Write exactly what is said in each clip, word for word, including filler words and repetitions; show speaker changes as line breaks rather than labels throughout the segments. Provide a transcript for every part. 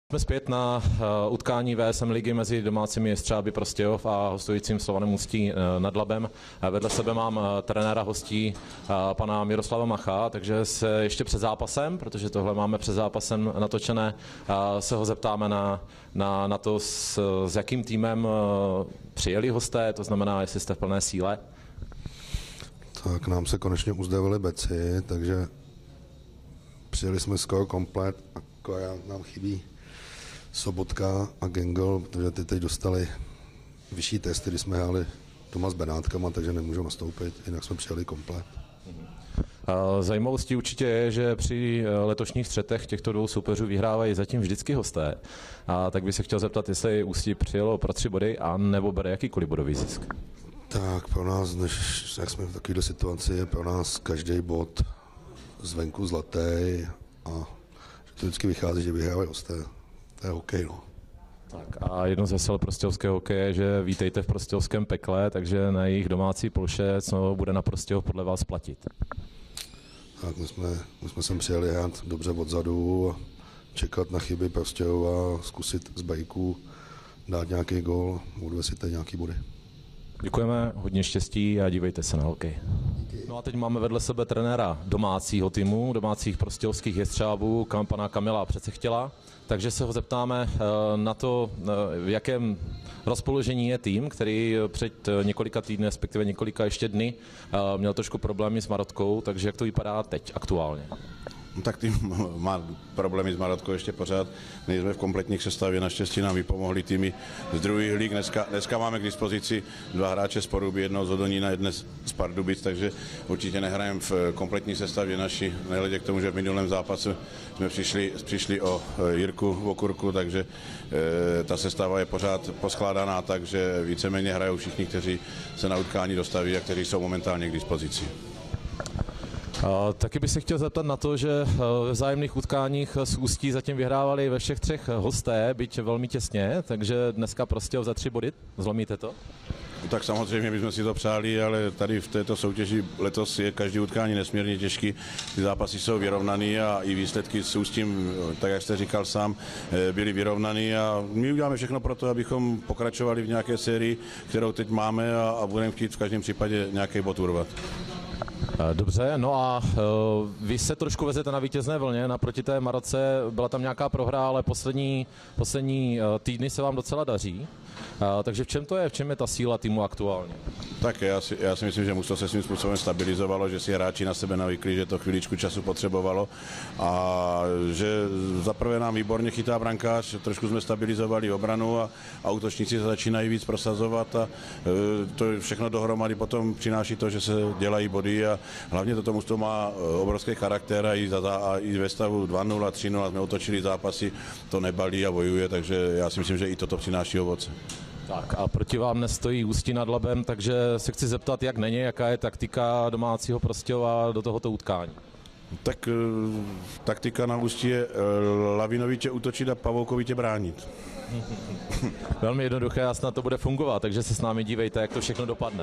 Jsme zpět na uh, utkání V S M ligy mezi domácími Jestřáby Prostějov a hostujícím Slovanem Ústí uh, nad Labem. Uh, vedle sebe mám uh, trenéra hostí uh, pana Miroslava Macha, takže se ještě před zápasem, protože tohle máme před zápasem natočené, uh, se ho zeptáme na, na, na to, s, s jakým týmem uh, přijeli hosté, to znamená, jestli jste v plné síle.
Tak nám se konečně uzdravili beci, takže přijeli jsme skoro komplet, akorát nám chybí Sobotka a Gengel, protože ty teď dostali vyšší testy, když jsme hráli doma s Benátkama, takže nemůžou nastoupit, jinak jsme přijeli komplet.
Zajímavostí určitě je, že při letošních střetech těchto dvou soupeřů vyhrávají zatím vždycky hosté. A tak bych se chtěl zeptat, jestli Ústí přijelo pro tři body a nebo bere jakýkoliv bodový zisk.
Tak pro nás, než jak jsme v takovéto situaci, je pro nás každý bod zvenku zlatý a že to vždycky vychází, že vyhrávají hosté. To je hokej, no.
Tak a jedno z hesel prostějovského hokeje, že vítejte v prostějovském pekle, takže na jejich domácí ploše, co bude na Prostějov podle vás platit?
Tak my jsme, my jsme sem přijeli hrát dobře odzadu, čekat na chyby Prostějova, zkusit z bajku dát nějaký gól, odvesíte nějaký body.
Děkujeme, hodně štěstí a dívejte se na hokej. No a teď máme vedle sebe trenéra domácího týmu, domácích prostějovských Jestřábů, pana Kamila Přecechtěla, takže se ho zeptáme na to, v jakém rozpoložení je tým, který před několika týdny, respektive několika ještě dny, měl trošku problémy s Marotkou, takže jak to vypadá teď aktuálně?
No, tak tým má problémy s Marotkou ještě pořád, nejsme v kompletních sestavě, naštěstí nám vypomohli týmy z druhých líg. Dneska, dneska máme k dispozici dva hráče z Poruby, jednoho z Hodonína, jedné z Pardubic, takže určitě nehrajeme v kompletní sestavě naši, nehledě k tomu, že v minulém zápasu jsme přišli, přišli o Jirku Vokurku, takže e, ta sestava je pořád poskládaná, takže víceméně hrajou všichni, kteří se na utkání dostaví a kteří jsou momentálně k dispozici.
Uh, taky bych se chtěl zeptat na to, že ve vzájemných utkáních s Ústí zatím vyhrávali ve všech třech hosté, byť velmi těsně, takže dneska prostě za tři body, zlomíte to?
Tak samozřejmě bychom si to přáli, ale tady v této soutěži letos je každý utkání nesmírně těžký. Ty zápasy jsou vyrovnaný a i výsledky s Ústím, tak jak jste říkal sám, byly vyrovnaný a my uděláme všechno pro to, abychom pokračovali v nějaké sérii, kterou teď máme a, a budeme chtít v každém případě nějaký bod urvat.
Dobře, no a uh, vy se trošku vezete na vítězné vlně, naproti té Maroce byla tam nějaká prohra, ale poslední, poslední uh, týdny se vám docela daří. Uh, takže v čem to je, v čem je ta síla týmu aktuálně?
Tak já si, já si myslím, že mužstvo se svým způsobem stabilizovalo, že si hráči na sebe navykli, že to chviličku času potřebovalo a že zaprvé nám výborně chytá brankář, trošku jsme stabilizovali obranu a, a útočníci se začínají víc prosazovat a e, to všechno dohromady potom přináší to, že se dělají body a hlavně toto mužstvo má obrovský charakter a i, za, a i ve stavu dva nula, tři nula jsme otočili zápasy, to nebalí a bojuje, takže já si myslím, že i toto přináší ovoce.
Tak a proti vám nestojí Ústí nad Labem, takže se chci zeptat, jak není, jaká je taktika domácího Prostějova do tohoto utkání.
Tak e, taktika na Ústí je e, lavinovitě útočit a pavoukovitě bránit.
Velmi jednoduché a snad to bude fungovat, takže se s námi dívejte, jak to všechno dopadne.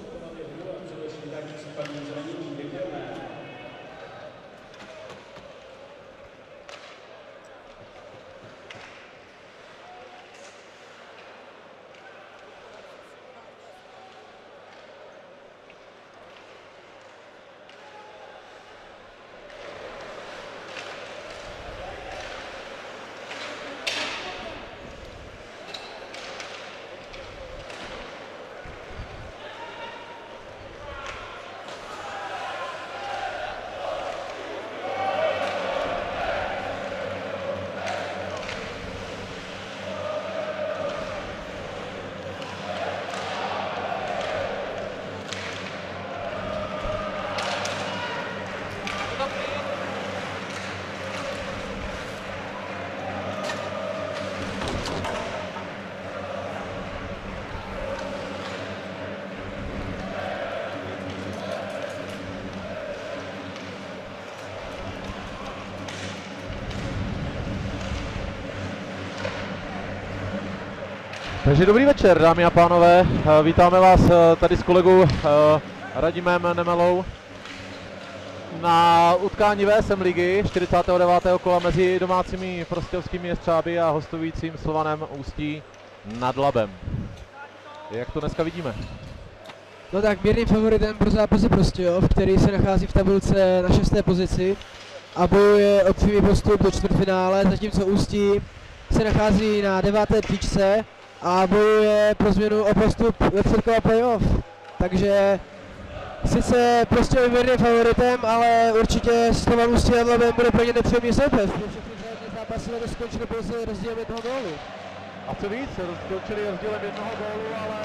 Takže dobrý večer, dámy a pánové, vítáme vás tady s kolegou Radimem Nemelou na utkání V S M ligy čtyřicátého devátého kola mezi domácími prostějovskými Jestřáby a hostujícím Slovanem Ústí nad Labem. Jak to dneska vidíme?
No tak mírným favoritem pro zápas je Prostějov, který se nachází v tabulce na šesté pozici a bojuje o přímý postup do čtvrtfinále, zatímco Ústí se nachází na deváté příčce a bojuje pro změnu o postup ve předkole playoff. Takže sice Prostějov mírným favoritem, ale určitě Slovan Ústí nad Labem bude pro ně nepříjemný soupeř. Všechny vzájemné zápasy letos skončily pouze rozdílem jednoho gólu.
A co víc, skončili rozdílem jednoho gólu, ale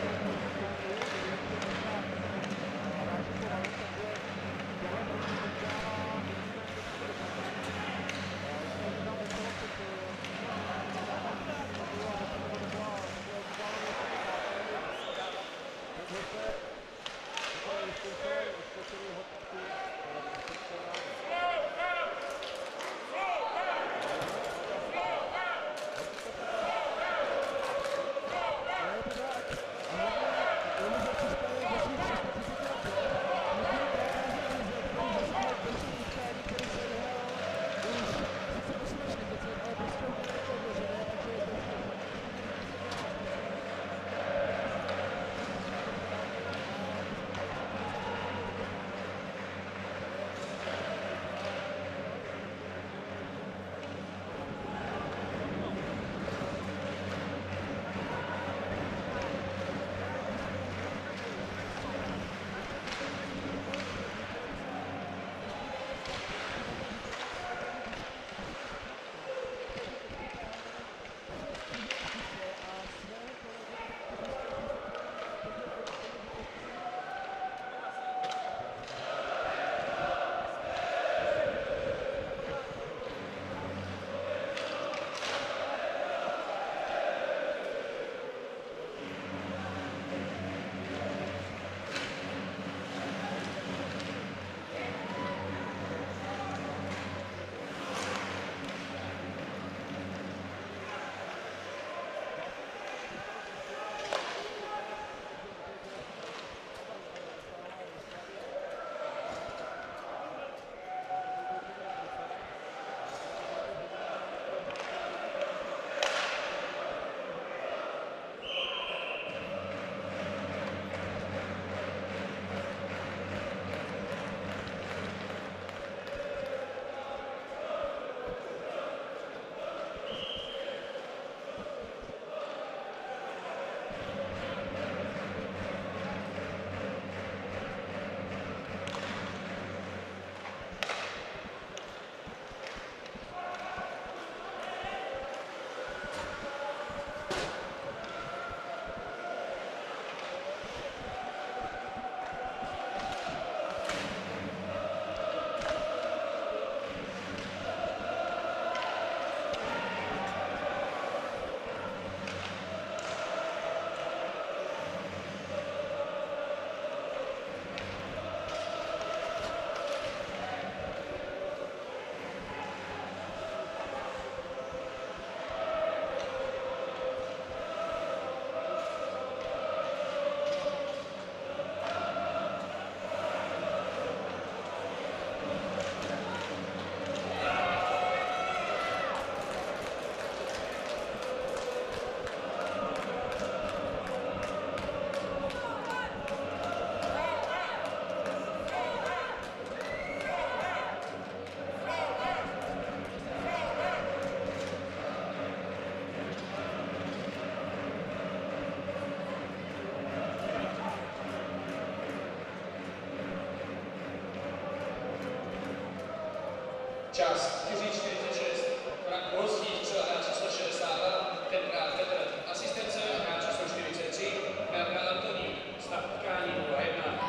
Čas čtyři čtyřicet šest. U hostí střela hráč číslo šedesát dva, tenkrát Petr. Asistence hráč číslo čtyřicet tři, Bernard Antonín. Stav utkání nula jedna.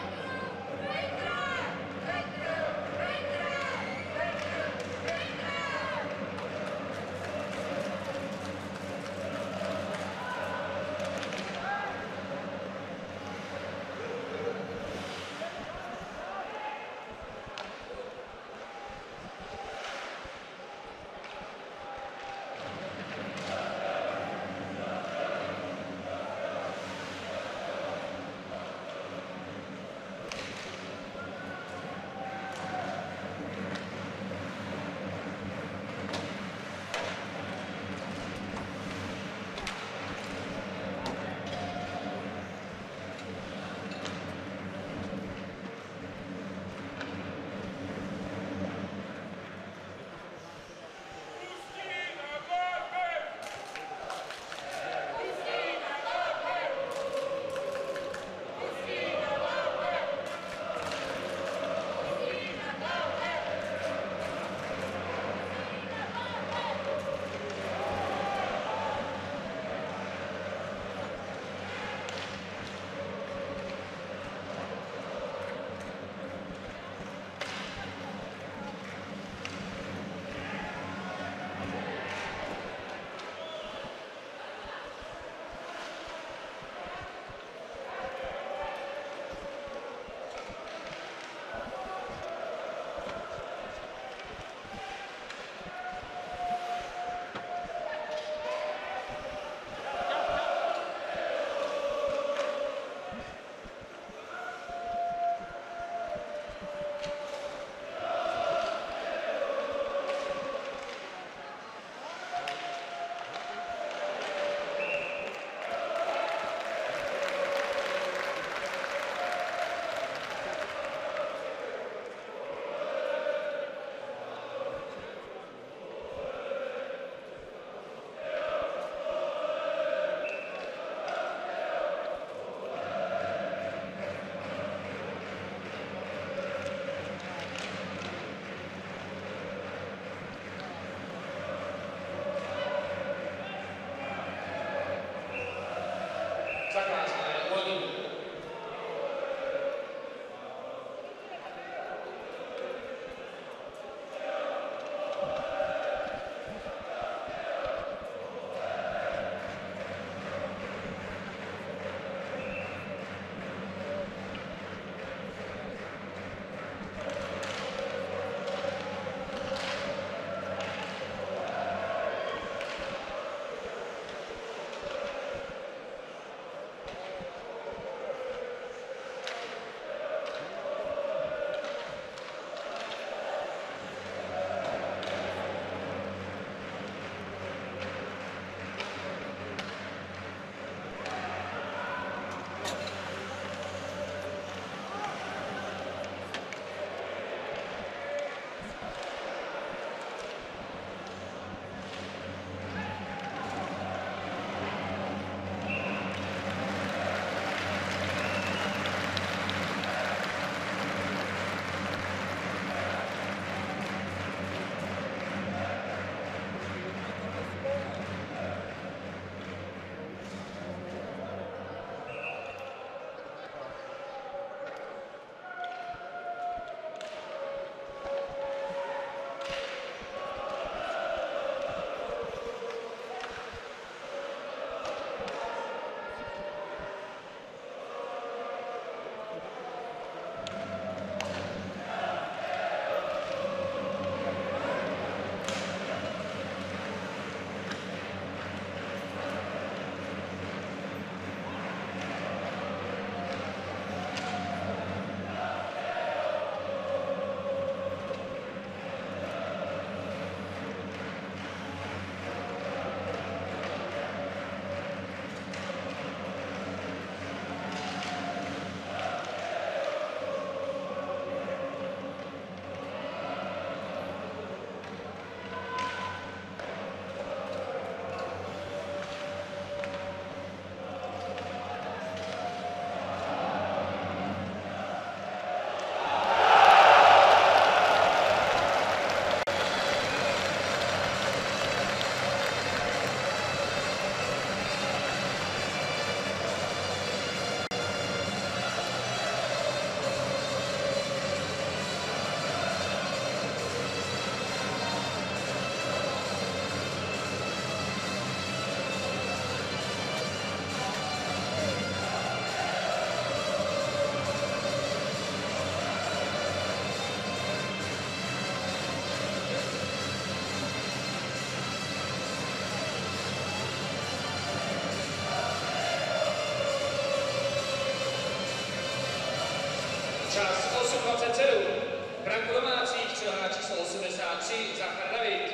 dvacet sedm. Branku domácích střel hráč číslo osmdesát tři Zachar David.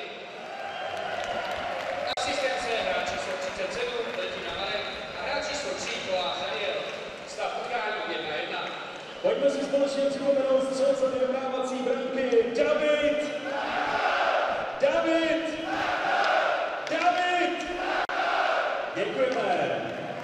Asistence hráč číslo třicet sedm Letina Marek a hráč číslo tři Kolář Daniel. Stav utkání jedna jedna.
Pojďme si společně připomenout střelce vyrovnávací branky David! David! David! Děkujeme!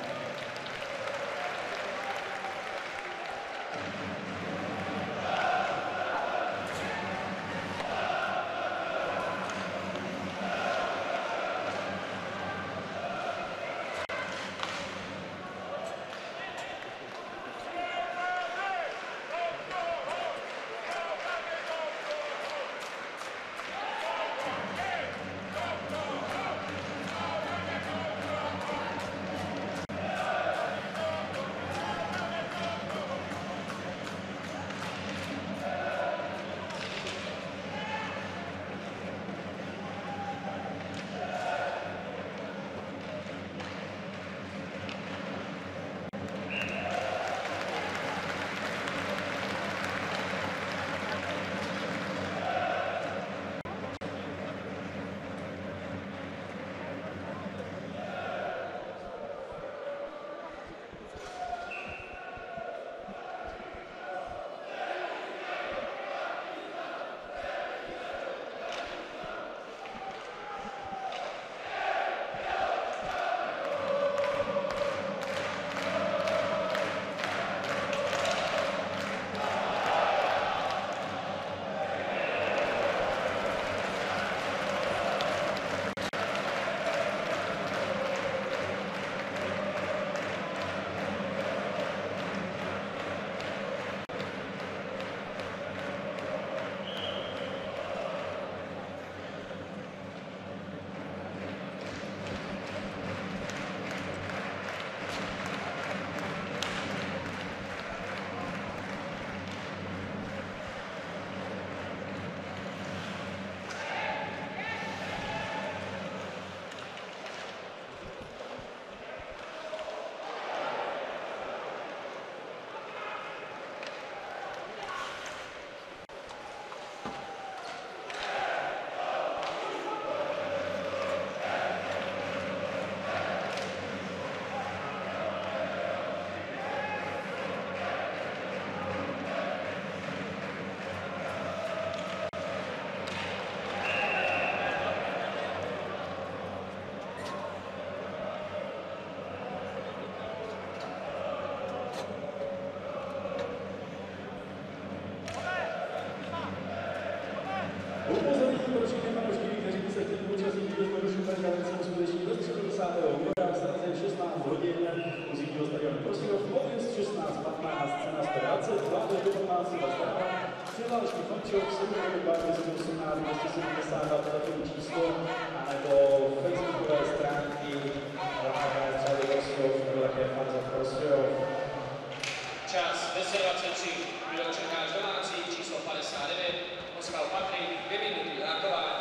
Upozornění pro všechny fanoušky, kteří by se chtěli účastnit výročního superžánek se uskuteční do středu desátého února v srdce šestnáct hodin. Muzikního stadionu Prostějov, podjezd šestnáct patnáct, cena sto dvacet, hlavně do patnáct zdarma. Přihlášky fančov, sedm dvacet osmnáct dvě sedmdesát dva telefonní číslo, anebo facebookové stránky Hlavné Prostějov, nebo také Fanza Prostějov.
Čas deset dvacet tři. Výročný hráč domácí číslo padesát devět. Oskal Patrik, dvě minuty reagování.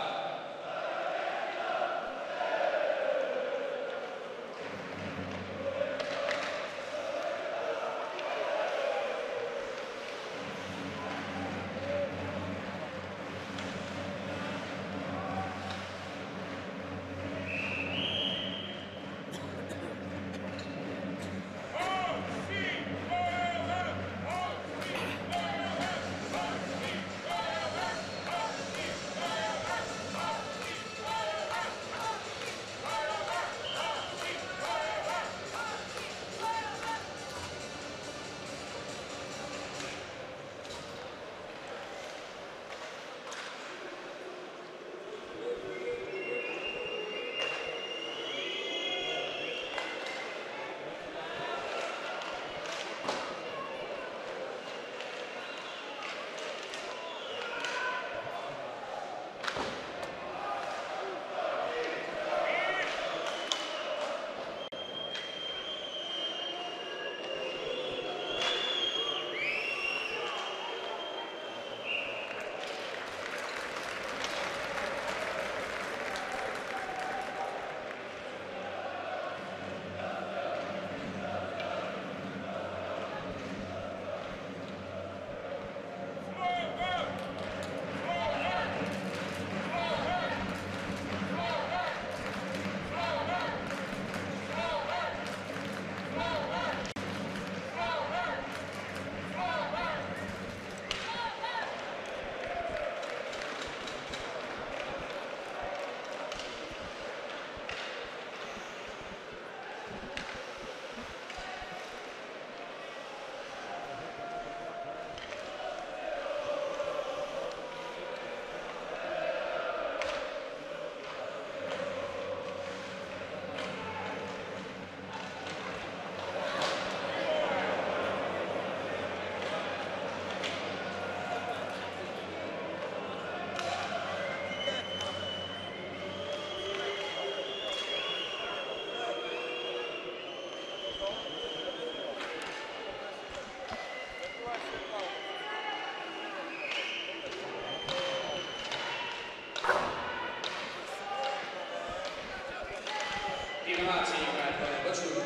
domácí hráč Bočů.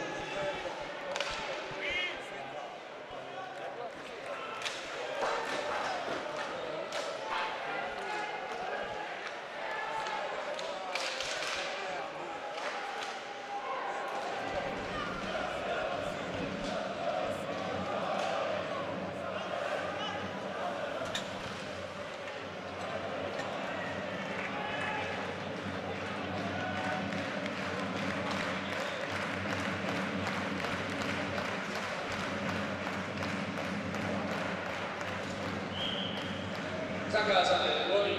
Zakázané góly.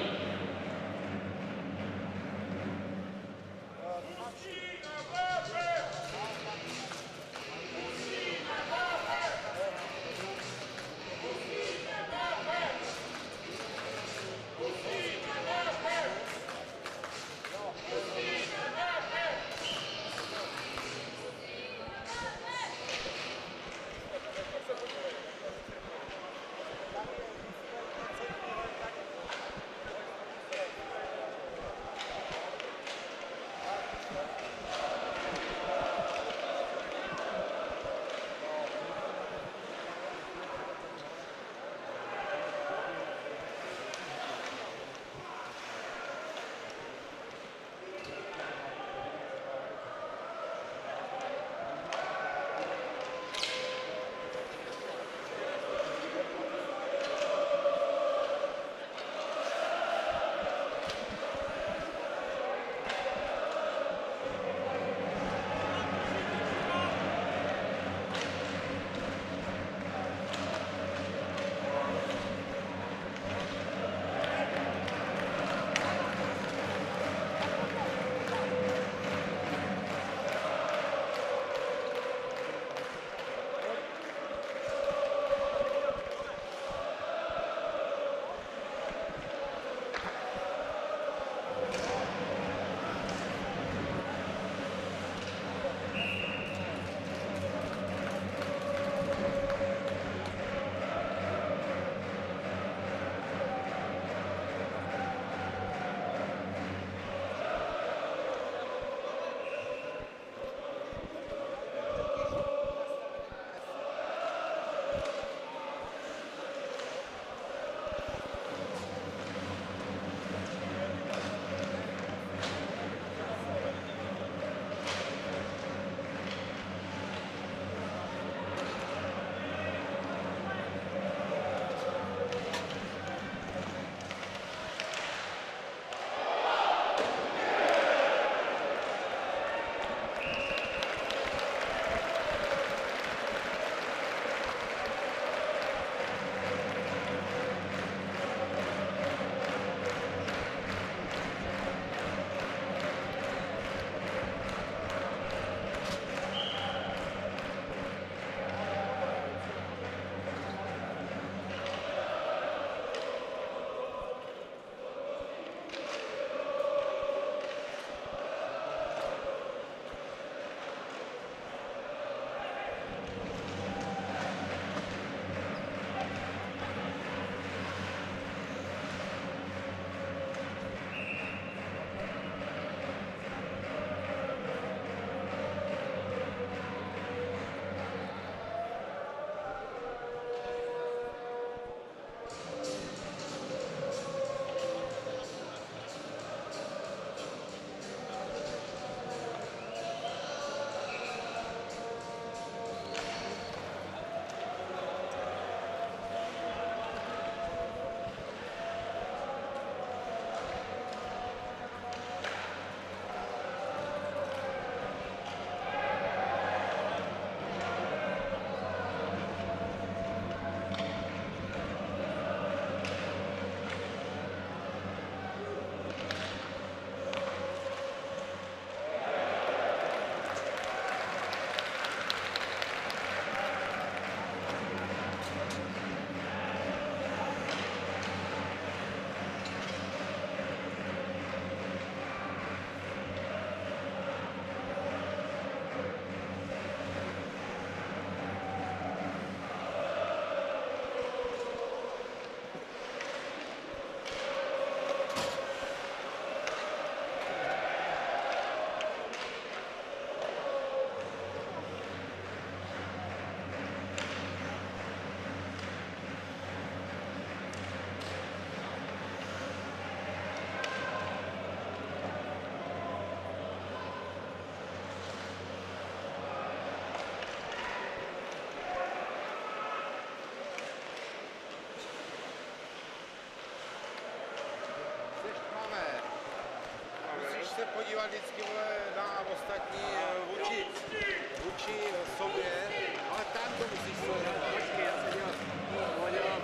se podívat vždycky vole, na ostatní vůči, vůči sobě, ale tam to musíš sledovat. Počkej, já se dělám. No, dělám.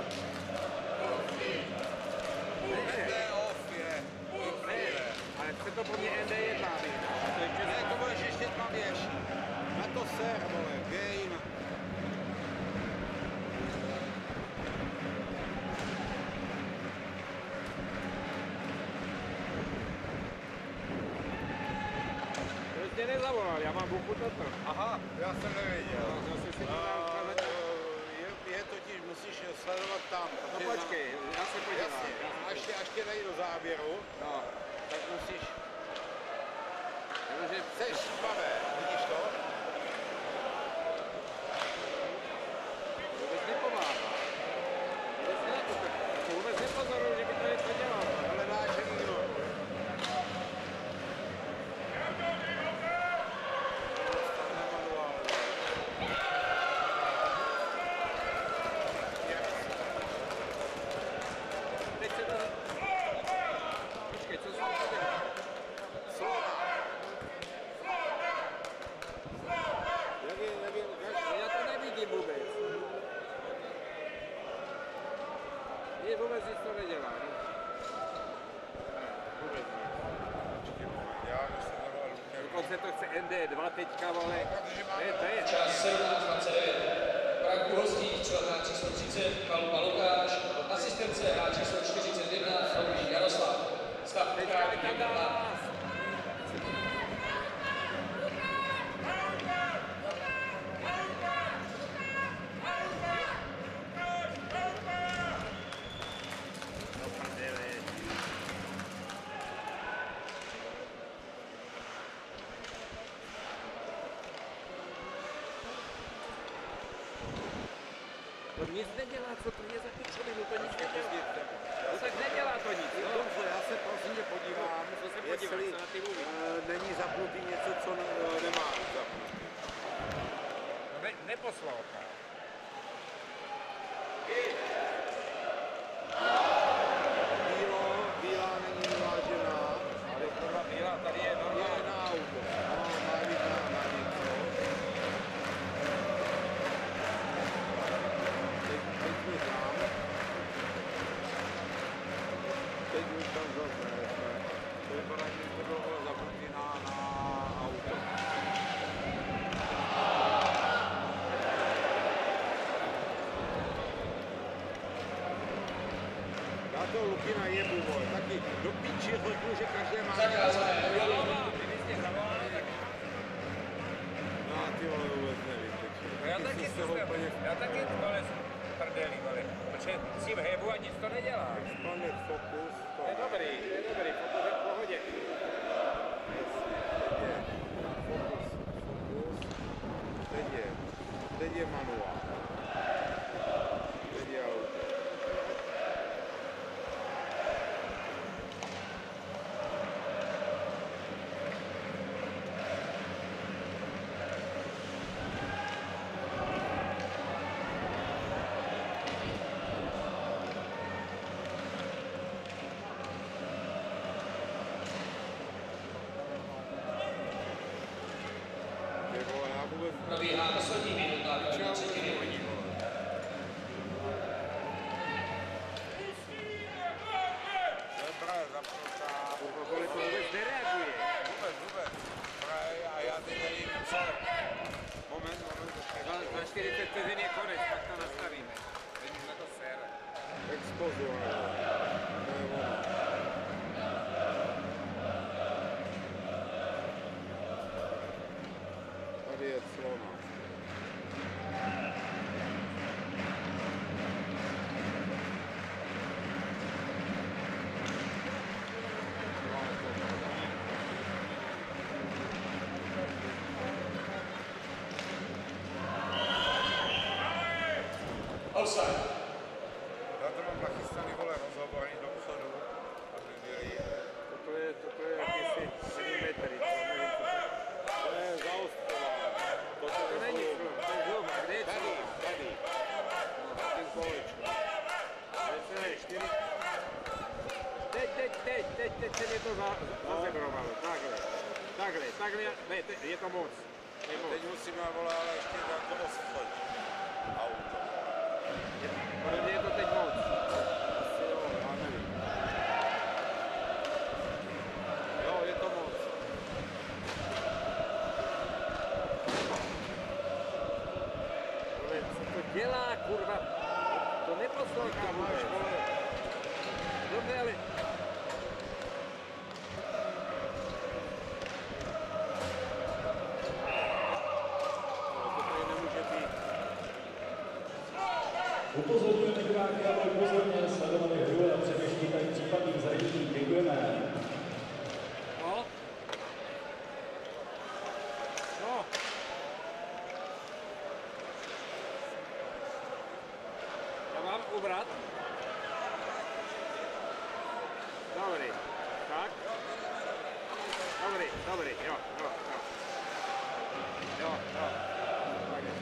N D off je. Ne, ale chce to po mně N D jedna. Ne, to budeš ještě dva věž. Na to ser, vole, game. Mě nezavolal, já mám buku toto. Aha, já jsem nevěděl. No, zase si to uh, je, je totiž, musíš sledovat tam. No počkej, já se podívám. Jasně, až tě, až tě dají do záběru, no, tak musíš... Protože chceš špavé, vidíš to? Vůbec nepomáhá. Vůbec ne, to vůbec nepozoruju, že by to něco dělal. Ale dáš ignoru. Vůbec nic to nedělá. Vůbec nic. Dokonce to chce N D dva teďka, vole. Ne, to je.
Čas sedmnáct dvacet devět. Prah Uhorský, hráč číslo třicet, Kalupa Lukáš, asistence hráč číslo čtyřicet jedna, Froubík Jaroslav. Stav utkání jedna dva.
To nic nedělá, co to je za pičovinu, to nic nedělá. No tak nedělá to nic, jo? Dobře, já se prosím tě podívám, co se podívám, co na ty mluví. Není zapnutý něco, co ne, nemá zapnutý. No ne, neposlouchá. Bílo, bílá není vyvážená. Ale kurva bílá, tady je normální. Je na auto. No, má být na, na něco. Teď už tam zase, to vypadá, že to bylo zapnutý na, na auto. Já to Lukina jebu, vole, taky do píči řeknu, že každé má...
Zakázané,
zavolá, kdybyste zavolali, tak... No a ty vole vůbec nevím, teď.
Já taky systém, já taky vole prdelí, vole, protože si v hebu a nic to nedělá.
Expanded focus, to
je dobrý, je dobrý, fokus je v pohodě.
Fokus, fokus, teď je, teď je manuál. Teď je auto.
Probíhá poslední minuta první třetiny.
Zebra je zapnutá. Kolik to vůbec nereaguje. Vůbec, vůbec. A já teď nevím, co. Moment, moment.
Za čtyřicet vteřin je konec, tak to nastavíme. Teď už na to sere.
Expozu, ale. To je ono. Tady je clona.
Offside.
Já to mám nachystaný, vole, rozhovorný dopředu, aby byli... Toto je, toto je jakýsi milimetry, to nevím, co to je. To je zaostřované. Toto to není zlom, to je zlom, kde je tady, tady. No, ten kolečko. Tady čtyři. Teď, teď, teď, teď, teď se mi to zazebrovalo, takhle.
takhle, ne, te, je to moc. Je moc.
Teď musíme, vole, ale ještě dát to osvoj. Auto.
Je, podle mě je to teď moc.
Asi jo, já nevím.
Jo, je to moc. Ale co to dělá, kurva? To neposlouchá vůbec. Dobře, ale...
Upozorňujeme diváky, aby pozorně sledovali hru a především tady případných zranění. Děkujeme.
No. No. Já mám ubrat. Dobrý. Tak. Dobrý, dobrý, jo, jo, jo. Jo, jo. Tak je.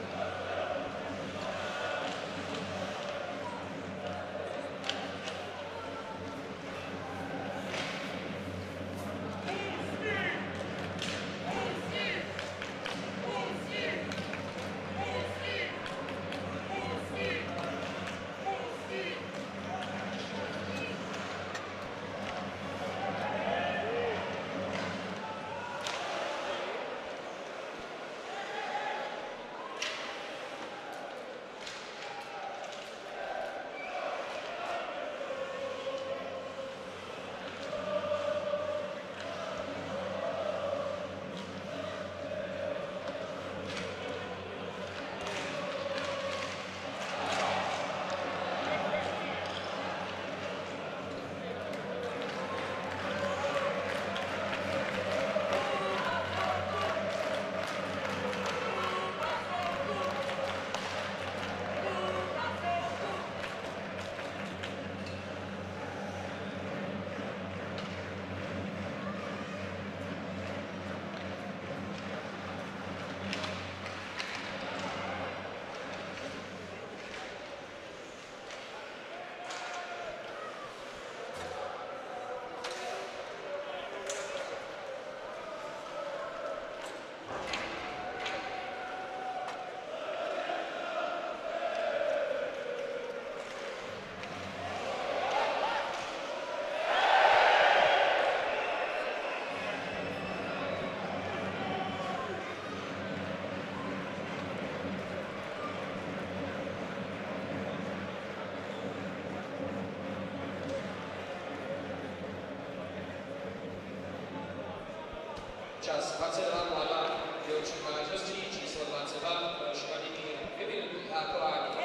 Čas dvacet dva nula dva, dělčí mládežství číslo dvacet dva, Miloš Vladimír, dvě minuty hákování.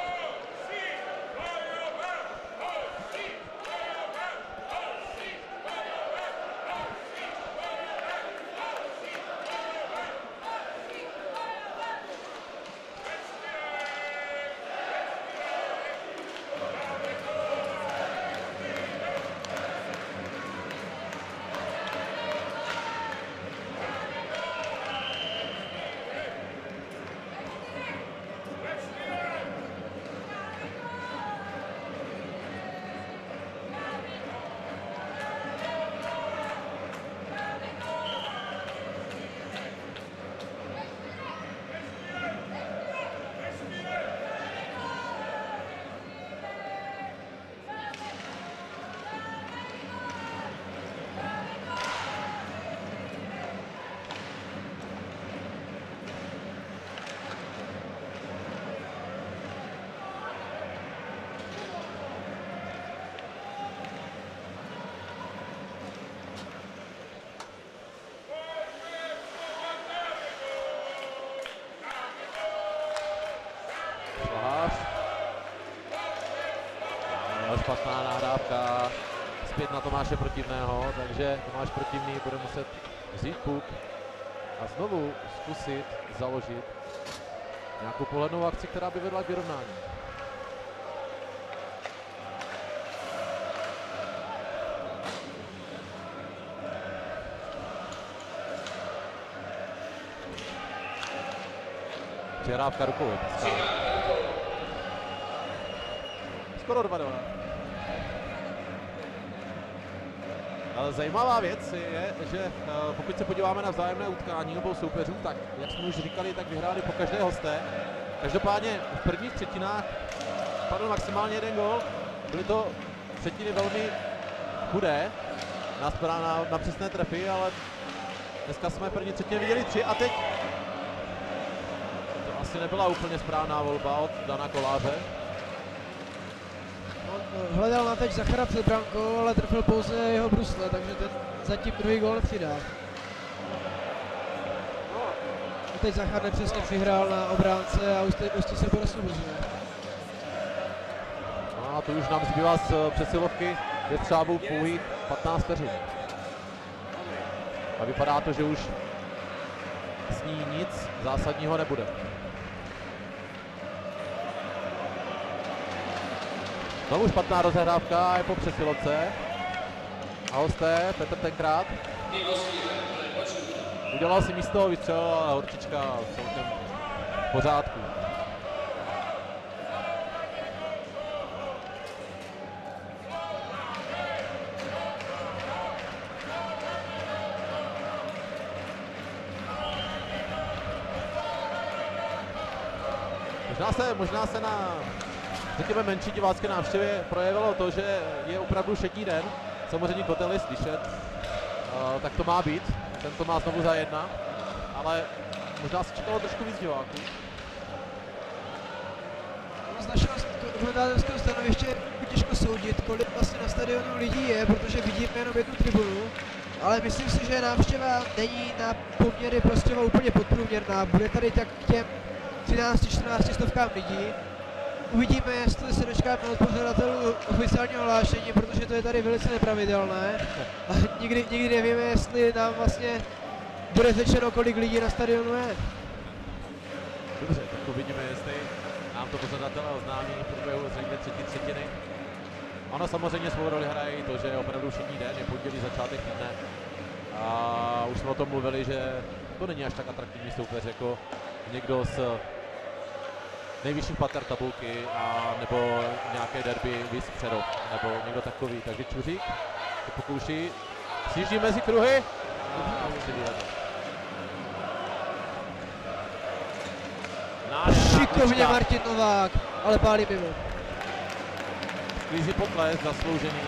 Špatná nahrávka zpět na Tomáše Protivného, takže Tomáš Protivný bude muset vzít puk a znovu zkusit založit nějakou pohlednou akci, která by vedla k vyrovnání. Přihrávka rukou. Skoro dva dva. Ale zajímavá věc je, že pokud se podíváme na vzájemné utkání obou soupeřů, tak jak jsme už říkali, tak vyhráli po každé hosté. Každopádně v prvních třetinách padl maximálně jeden gól. Byly to třetiny velmi chudé na, na, na přesné trefy, ale dneska jsme v první třetině viděli tři a teď to asi nebyla úplně správná volba od Dana Koláře.
On hledal na teď Zachara před brankou, ale trefil pouze jeho brusle, takže ten zatím druhý gól nepřidá. A teď Zachar nepřesně přihrál na obránce a Ústí se porozumřuje.
No a tu už nám zbývá z přesilovky Jestřábů pouhých patnáct vteřin. A vypadá to, že už z ní nic zásadního nebude. Znovu špatná rozehrávka je po přesilovce. A hosté, Petr tenkrát udělal si místo, vystřelil a Horčička celkem v pořádku. Možná se, možná se na řekněme menší divácké návštěvě projevilo to, že je opravdu šední den. Samozřejmě kotel je slyšet, uh, tak to má být. Ten to má znovu za jedna, ale možná se čekalo trošku víc diváků.
Z našeho komentátorského stanoviště je těžko soudit, kolik vlastně na stadionu lidí je, protože vidíme jenom jednu tribunu, ale myslím si, že návštěva není na poměry Prostějova úplně podprůměrná. Bude tady tak k těm třinácti čtrnácti stovkám lidí. Uvidíme, jestli se dočkáme od pořadatelů oficiálního hlášení, protože to je tady velice nepravidelné. A nikdy, nikdy nevíme, jestli nám vlastně bude řečeno, kolik lidí na stadionu je.
Dobře, tak uvidíme, jestli nám to pořadatelé oznámí v průběhu zřejmě třetí třetiny. Ano, samozřejmě svou roli hraje i to, že je opravdu všední den, je pondělí začátek týdne. A už jsme o tom mluvili, že to není až tak atraktivní soupeř jako někdo z nejvyšších pater tabulky a nebo nějaké derby Vis Přerov, nebo někdo takový. Takže Čuřík se pokouší, sjíždí mezi kruhy a
šikovně Martin Novák, ale pálí mimo.
Sklízí potlesk zasloužený.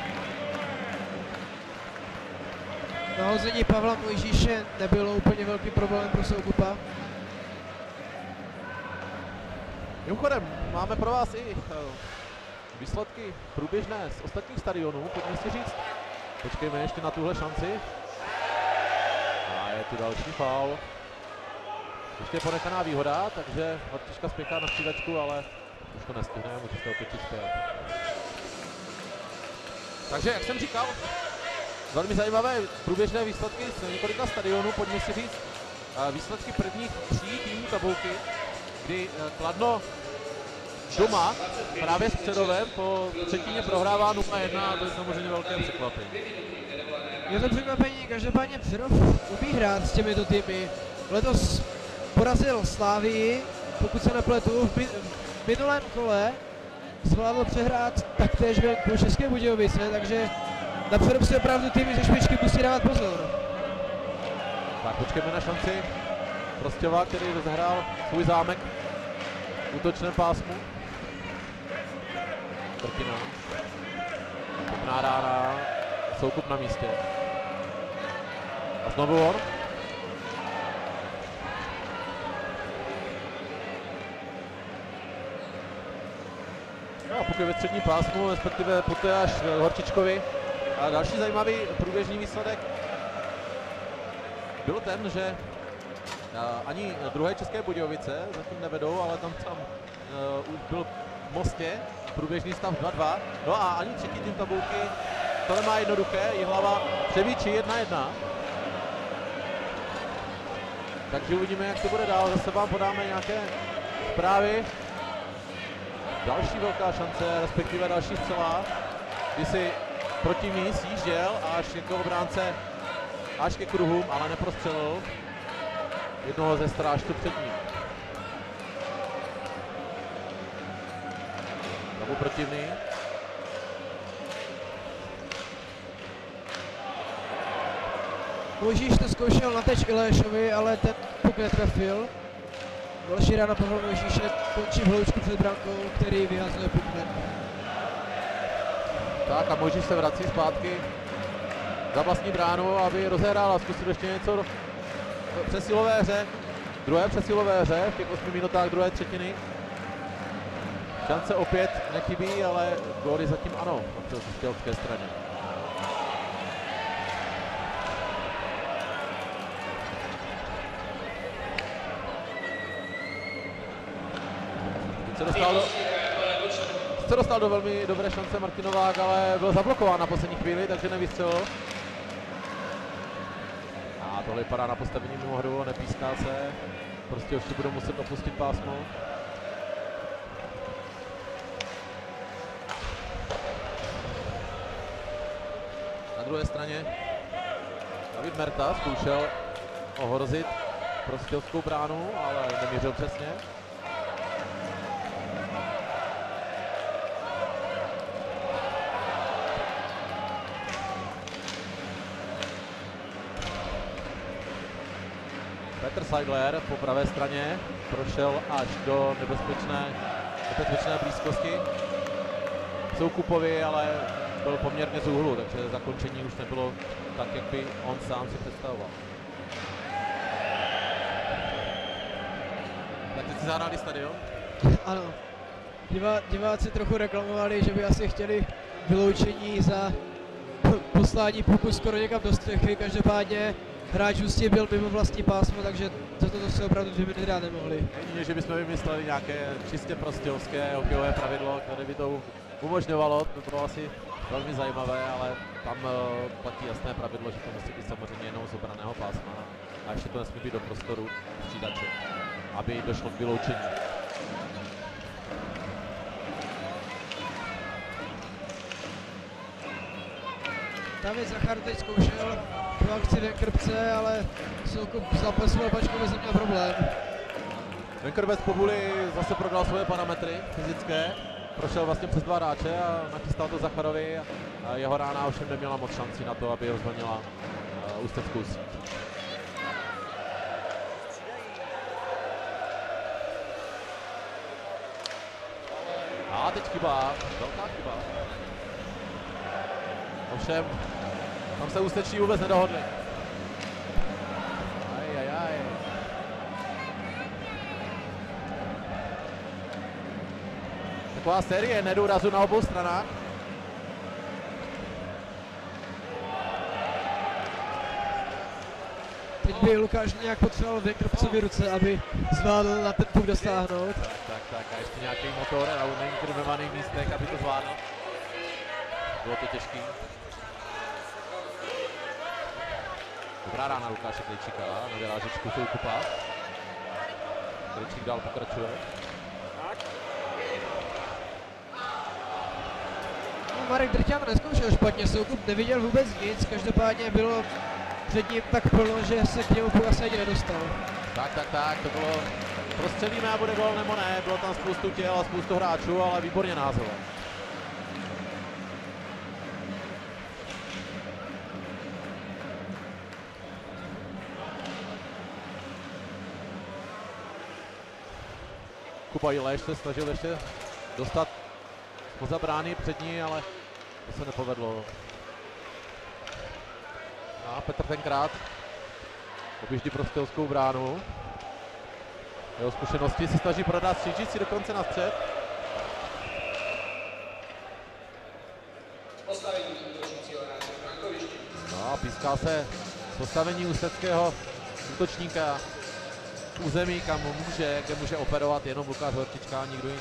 Nahození Pavla Mojžíše nebylo úplně velký problém pro Soukupa.
Mimochodem, máme pro vás i uh, výsledky průběžné z ostatních stadionů, pojďme si říct. Počkejme ještě na tuhle šanci. A je tu další faul. Ještě je ponechaná výhoda, takže Hortička spěchá na střídačku, ale už to nestihne, může se otočit zpět. Takže, jak jsem říkal, velmi zajímavé průběžné výsledky z několika stadionů, pojďme si říct uh, výsledky prvních tří týmů tabulky, kdy Kladno doma právě s Přerovem po třetině prohrává nula jedna a to je samozřejmě velké překvapení.
Je to překvapení, každopádně Přerov umí hrát s těmito týmy. Letos porazil Slávii, pokud se nepletu, v, mi v minulém kole zvládl přehrát taktéž venku České Budějovice, takže na Přerov si opravdu týmy ze špičky musí dávat pozor.
Tak počkejme na šanci Prostějova, který rozehrál svůj zámek v útočném pásmu. Trtina. Pěkná rána. Soukup na místě. A znovu on. No a pokud ve střední pásmu, respektive poté až Horčičkovi. A další zajímavý průběžný výsledek byl ten, že ani druhé České Budějovice zatím nevedou, ale tam, tam uh, byl v Mostě průběžný stav dva dva. No a ani třetí tým tabulky to nemá jednoduché, Jihlava Převíči jedna jedna. Takže uvidíme, jak to bude dál. Zase vám podáme nějaké zprávy. Další velká šance, respektive další střela, kdy si protivník sjížděl až jako obránce až ke kruhům, ale neprostřelil jednoho ze strážců před ním. Znovu protivný.
Mojžíš to zkoušel na teč Iléšovi, ale ten puk netrefil. Další rána Pavel Mojžíše končí v hloučku před brankou, který vyhazuje puk ven.
Tak a Mojžíš se vrací zpátky za vlastní bránu, aby rozehrál a zkusil ještě něco do přesilové hře. Druhé přesilové hře v těch osmi minutách druhé třetiny. Šance opět nechybí, ale góly zatím ano na přesilské straně. Teď se dostal do, se dostal do velmi dobré šance Martin Novák, ale byl zablokován na poslední chvíli, takže nevystřelil. A tohle vypadá na postavení mimo hru, nepíská se. Prostě ještě budou muset opustit pásmo. Na druhé straně David Merta zkoušel ohrozit prostějovskou bránu, ale nemířil přesně. Petr Seidler po pravé straně prošel až do nebezpečné, nebezpečné blízkosti Soukupovi, ale byl poměrně z úhlu, takže zakončení už nebylo tak, jak by on sám si představoval. Tak teď si zahráli stadion?
Ano. Divá, diváci trochu reklamovali, že by asi chtěli vyloučení za poslání puku skoro někam do střechy, každopádně hráč Ústí byl mimo vlastní pásmo, takže toto to se opravdu dvě minuty dát nemohli.
Jedině, že bychom vymysleli nějaké čistě prostějovské hokejové pravidlo, které by to umožňovalo, to by bylo asi velmi zajímavé, ale tam uh, platí jasné pravidlo, že to musí být samozřejmě jenom z obraného pásma a ještě to nesmí být do prostoru střídače, aby došlo k vyloučení.
David Zachar teď zkoušel tu akci Venkrpce, ale Soukup zapasl opačku, bez neměl problém.
Venkrbec po vůli zase prodal svoje parametry fyzické, prošel vlastně přes dva hráče a nachystal to Zacharovi a jeho rána ovšem neměla moc šancí na to, aby rozvlnila uh, ústeckou síť. A teď chyba, velká chyba. Ovšem, tam se ústeční vůbec nedohodli. Aj, aj, aj. Taková série nedůrazu na obou stranách.
Teď by Lukáš nějak potřeboval Venkrpcovi ruce, aby zvládl na ten puk dosáhnout.
Tak, tak, tak a ještě nějaký motor na neinkrivovaných místech, aby to zvládl. Bylo to těžký. Dobrá rána Lukáše Krejčíka na vyrážečku Soukupa. Krejčík dál pokračuje.
No, Marek Drťan nezkoušel špatně, Soukup neviděl vůbec nic, každopádně bylo před ním tak plno, že se k němu puk asi ani nedostal.
Tak, tak, tak, to bylo, prostřelíme a bude gol nebo ne, bylo tam spoustu těl a spoustu hráčů, ale výborně názoval. Kuba Ileš se snažil ještě dostat spoza brány před ní, ale to se nepovedlo. A Petr tenkrát objíždí prostějovskou bránu. Jeho zkušenosti si snaží prodat střížící dokonce na střed. No a píská se postavení ústeckého útočníka území, kam může, kde může operovat jenom Lukáš Horčička a nikdo jiný.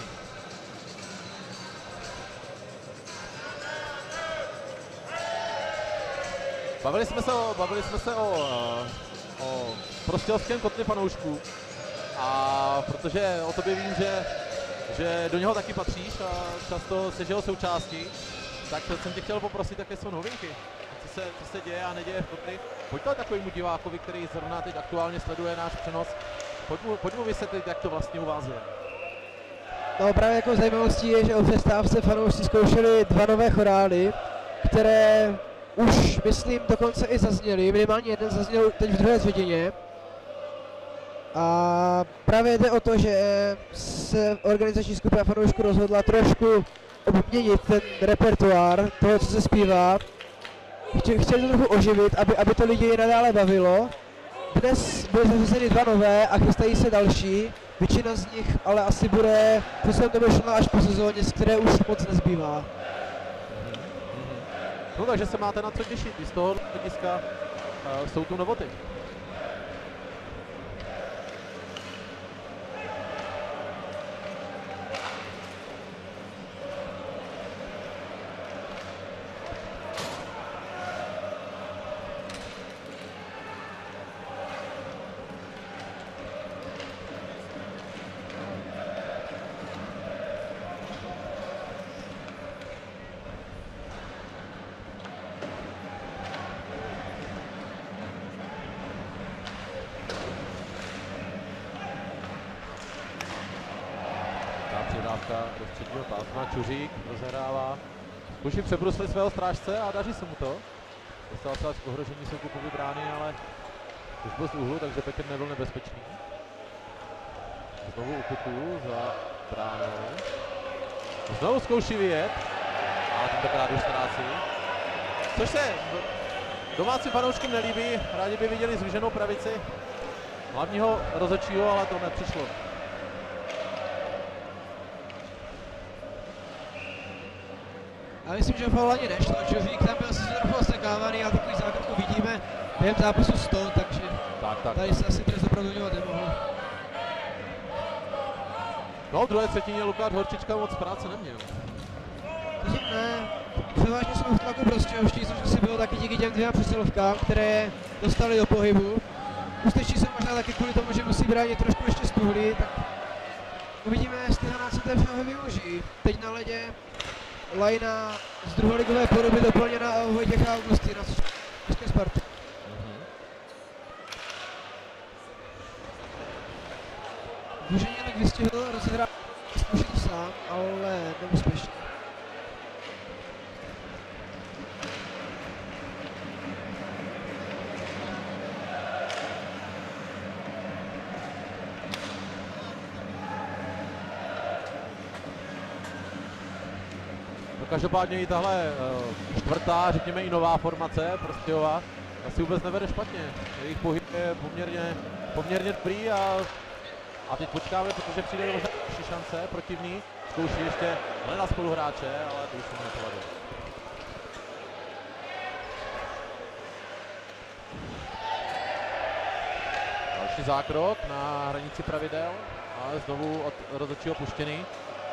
Bavili jsme se o, bavili jsme se o, o prostějovském kotli fanoušků a protože o tobě vím, že, že do něho taky patříš a často jsi jeho součástí, tak jsem tě chtěl poprosit, jaké jsou novinky, co se, co se děje a neděje v kotli. Pojď to takovému divákovi, který zrovna teď aktuálně sleduje náš přenos, pojď mu, pojď mu vysvětlit, jak to vlastně u vás je.
No právě jako zajímavostí je, že o přestávce fanoušci zkoušeli dva nové chorály, které už, myslím, dokonce i zazněly, minimálně jeden zazněl teď v druhé třetině. A právě jde o to, že se organizační skupina fanoušků rozhodla trošku obměnit ten repertoár toho, co se zpívá. Chtěli to trochu oživit, aby, aby to lidi nadále bavilo. Dnes byly zařazeny dva nové a chystají se další. Většina z nich ale asi bude přesně to došlo až po sezóně, z které už moc nezbývá.
No takže se máte na co těšit, i z toho hlediska uh, jsou tu novoty. Do středního pásma, Čuřík rozehrává. Zkouší přebruslit svého strážce a daří se mu to. Dostal se až k ohrožení soukupový brány, ale už byl z úhlu, takže Petr nebyl nebezpečný. Znovu Upuku za bránou. Znovu zkouší vyjet, ale tentokrát už ztrácí. Což se domácím fanouškům nelíbí, rádi by viděli zvýšenou pravici hlavního rozhodčího, ale to nepřišlo.
Já myslím, že faul ani nešlo, Čuřík tam byl asi trochu osekávaný, ale takový základku vidíme během zápasu sto, takže
tak, tak,
tady
tak.
se asi trest opravdu nemohl.
No v druhé třetině Lukáš Horčička moc práce neměl.
Takže ne, převážně jsme v tlaku Prostějovští, což asi bylo taky díky těm dvěma přesilovkám, které je dostali do pohybu. Ústečí jsou možná taky kvůli tomu, že musí bránit trošku ještě stuhlí, tak uvidíme, jestli Hanáci té všeho využijí. Teď na ledě lajna z druholigové podoby doplněna o Vojtěcha Augustina, což je Spartu. Buženělek vystihl rozehrát zkušit sám, ale neúspěšně.
Každopádně i tahle uh, čtvrtá, řekněme i nová formace Prostějova asi vůbec nevede špatně. Jejich pohyb je poměrně, poměrně dobrý a, a teď počkáme, protože přijde možná další šance, protivný zkouší ještě hledat spoluhráče, ale to už se nepovedlo. Další zákrok na hranici pravidel, ale znovu od rozhodčího puštěný.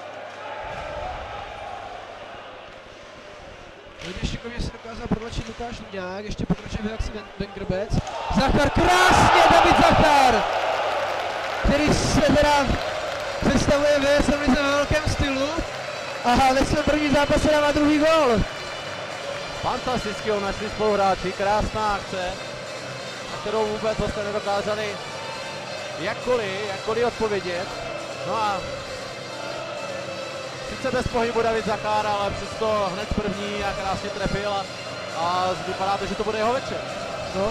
Hodně šikovně se dokázal protlačit Lukáš Luňák, ještě pokračuje v reakci Ben Grbec. Zachar, krásně David Zachar, který se teda představuje ve Semlize ve velkém stylu a ve svém prvním zápase dává druhý gól.
Fantasticky ho našli spoluhráči, krásná akce, na kterou vůbec hosté nedokázali jakkoliv, jakkoliv odpovědět. No a sice bez pohybu David Zachar, ale přesto hned první a krásně trefil a, a vypadá to, že to bude jeho večer.
No.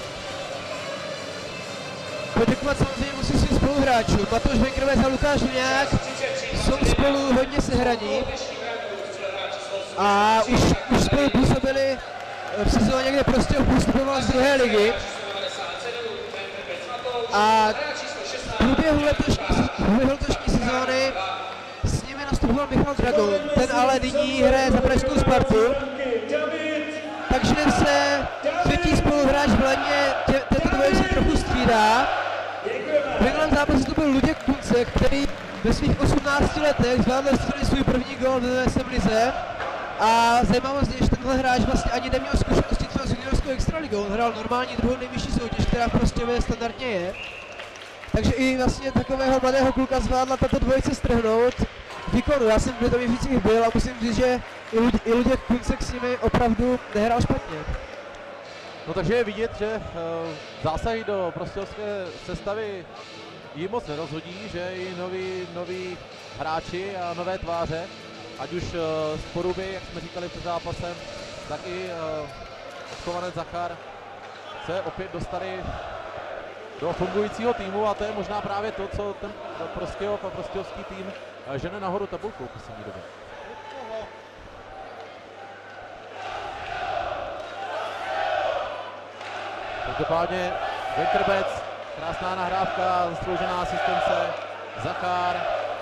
Poděkovat samozřejmě musí svým spoluhráčům. Matouš Bengrbec a Lukáš Luňák jsou spolu hodně sehraní a už, už spolu působili v sezóně, kde prostě postupoval z druhé ligy. A v průběhu letošní, letošní sezóny s nimi nastupoval Michal Dragon, ten ale nyní hraje za pražskou Spartu. Takže se třetí spoluhráč v Ledně této dvojice trochu střídá. V minulém zápase to byl Luděk Kuncek, který ve svých osmnácti letech zvládl střelit svůj první gól ve Semlize. A zajímavost je, že tenhle hráč vlastně ani neměl zkušenosti třeba s juniorskou extraligou. On hrál normální druhou nejvyšší soutěž, která prostě standardně je. Takže i vlastně takového mladého kluka zvládla tato dvojice strhnout výkonu. Já jsem v Litoměřicích byl a musím říct, že i, Lud- i Luděk Kuncek s nimi opravdu nehrál špatně.
No takže je vidět, že uh, zásahy do prostějovské sestavy jí moc nerozhodí, že i noví, noví hráči a nové tváře, ať už uh, z Poruby, jak jsme říkali před zápasem, tak i uh, odchovanec Zachar se opět dostali do fungujícího týmu a to je možná právě to, co ten Prostějov a prostějovský tým žene nahoru tabulkou v poslední době. Každopádně Winterbec, krásná nahrávka, zasloužená asistence, Zachar,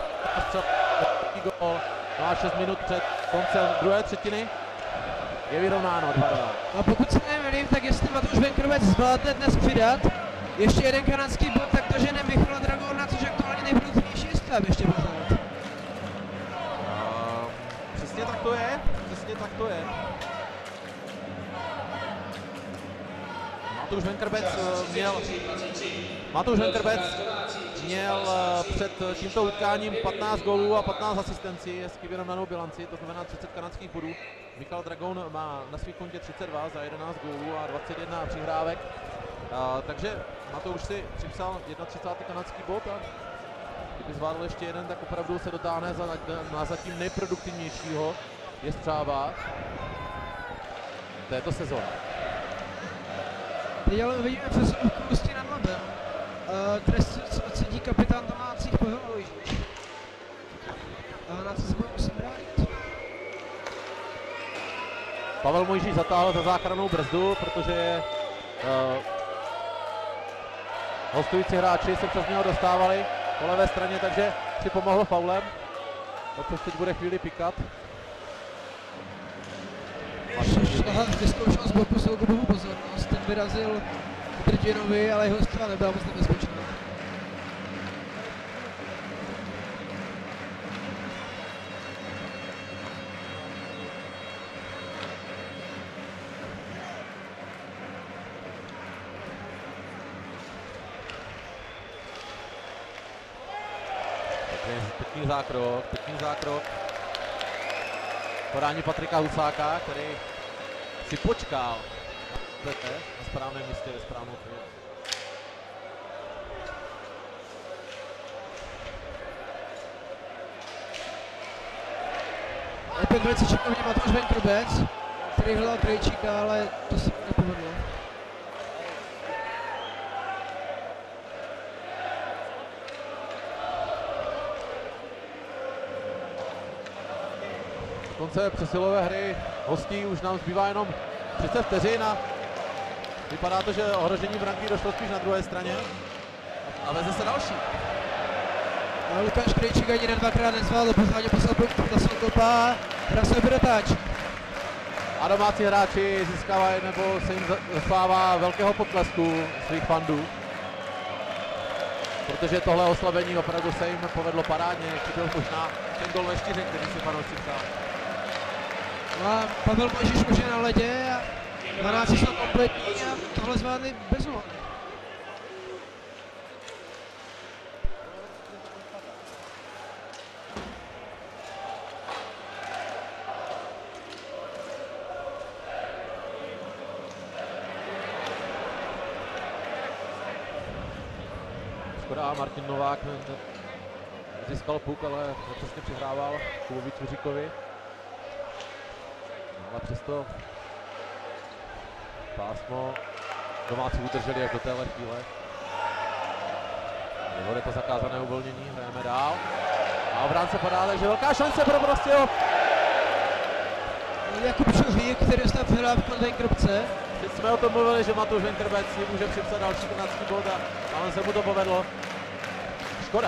gol, no a šest minut před koncem druhé třetiny je vyrovnáno dva dva.
A pokud se nemýlím, tak jestli Matouš Winterbec zvládne dnes přidat ještě jeden kanadský bod, tak to žene Michala Dragona, což aktuálně nejbudoucnější stav ještě pořád.
Uh, přesně tak to je, přesně tak to je. Matouš Winterbec měl, Matouš Winterbec měl před tímto utkáním patnáct gólů a patnáct asistencí, hezky vyrovnanou bilanci, to znamená třicet kanadských bodů. Michal Dragon má na svých kontě třicet dva za jedenáct gólů a dvacet jedna přihrávek. Uh, takže Matouš si připsal třicátý první kanadský bod a kdyby zvládl ještě jeden, tak opravdu se dotáhne za, na zatím nejproduktivnějšího jestřába této sezóny.
Teď ale vidíme přesunku Ústí nad Labem. Uh, trest odsedí kapitán domácích Pavel Mojžíš. A na co se bude muset bránit?
Pavel Mojžíš zatáhl za záchrannou brzdu, protože uh, hostující hráči se přes něho dostávali po levé straně, takže si pomohl faulem. Což teď bude chvíli pikat.
Šlahal vyzkoušel z boku soukupovou pozornost, ten vyrazil k Drtinovi, ale jeho strana nebyla moc nebezpečná.
Pěkný zákrok, pěkný zákrok. Podání Patrika Husáka, který si počkal na správném místě ve správnou chvíli.
Opět velice šikovně Matouš Winterbec, který hledal Krejčíka, ale to se mu nepovedlo.
Konce přesilové hry hostí už nám zbývá jenom třicet vteřin a vypadá to, že ohrožení branky došlo spíš na druhé straně a veze se další.
A Lukáš Krejčík ani na dvakrát nezvládl, pořádně poslal na Soukopa, která se dotáčí.
A domácí hráči získávají nebo se jim zastává velkého potlesku svých fandů, protože tohle oslabení opravdu se jim povedlo parádně, chyběl možná ten gol ve čtyři, který si fanoušci přál.
No a Pavel Mojžíš už je na ledě a dvanáct jsou kompletní a tohle zvládli bez úhody.
Škoda, Martin Novák získal puk, ale přesně přihrával Kubovi Čuříkovi. Ale přesto pásmo domácí udrželi až do téhle chvíle. Bude to zakázané uvolnění, hrajeme dál. A obránce padá, takže velká šance pro Prostějov.
Jakub Šuřík, který dostal přihrávku od Winterpce.
Teď jsme o tom mluvili, že Matouš Winterbec si může připsat další kanadský bod a on se mu to povedlo. Škoda.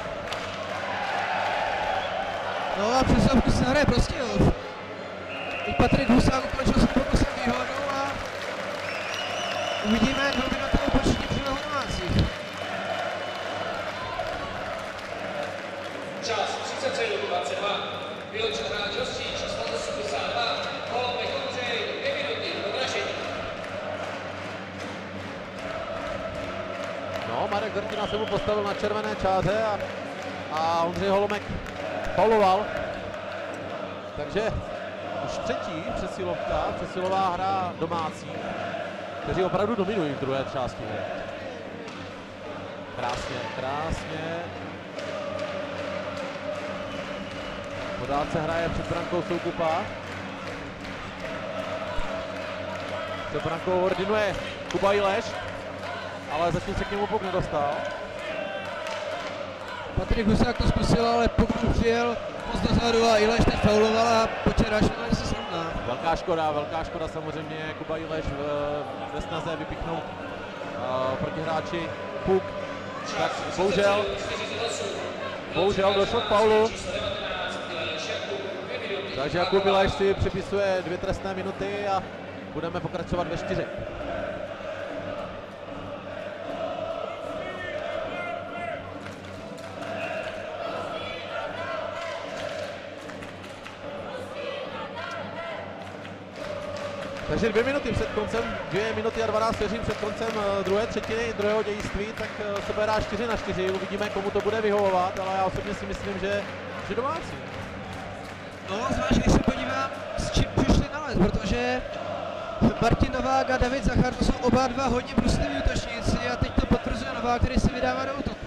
No a přesovku se hraje Prostějov. I Patrik Husák ukončil se pokusem výhodu a uvidíme, kdo by na to upočetní přílehu domácích.
Čas třicet sedm dvacet dva. Vyloučen hráč hostí číslo osmdesát dva. Holomek Ondřej, dvě minuty do dražení.
No, Marek Drtina se mu postavil na červené čáře a, a Ondřej Holomek fauloval. Takže už třetí přesilovka, přesilová hra domácí, kteří opravdu dominují v druhé části hry. Krásně, krásně. Podát se hraje před brankou Soukupa. Před brankou ordinuje Kuba Ileš, ale zatím se k němu puk nedostal.
Patrik Husák to zkusil, ale pokud přijel moc dozadu a Ileš teď fauloval a Počeráš to se srovná.
Velká škoda, velká škoda samozřejmě. Kuba Ileš ve snaze vypíchnout uh, protihráči puk. Tak bohužel, bohužel došlo k faulu. Takže Jakub Ileš si připisuje dvě trestné minuty a budeme pokračovat ve čtyři. Takže dvě minuty před koncem, dvě minuty a dvanáct vteřin před koncem druhé třetiny, druhého dějství, tak se bude hrát čtyři na čtyři, uvidíme, komu to bude vyhovovat, ale já osobně si myslím, že, že domácí.
No, zvlášť když se podívám, s čím přišli na les, protože Martin Novák a David Zachar, to jsou oba dva hodně brusliví útočníci a teď to potvrzuje Novák, který se vydává do útoku.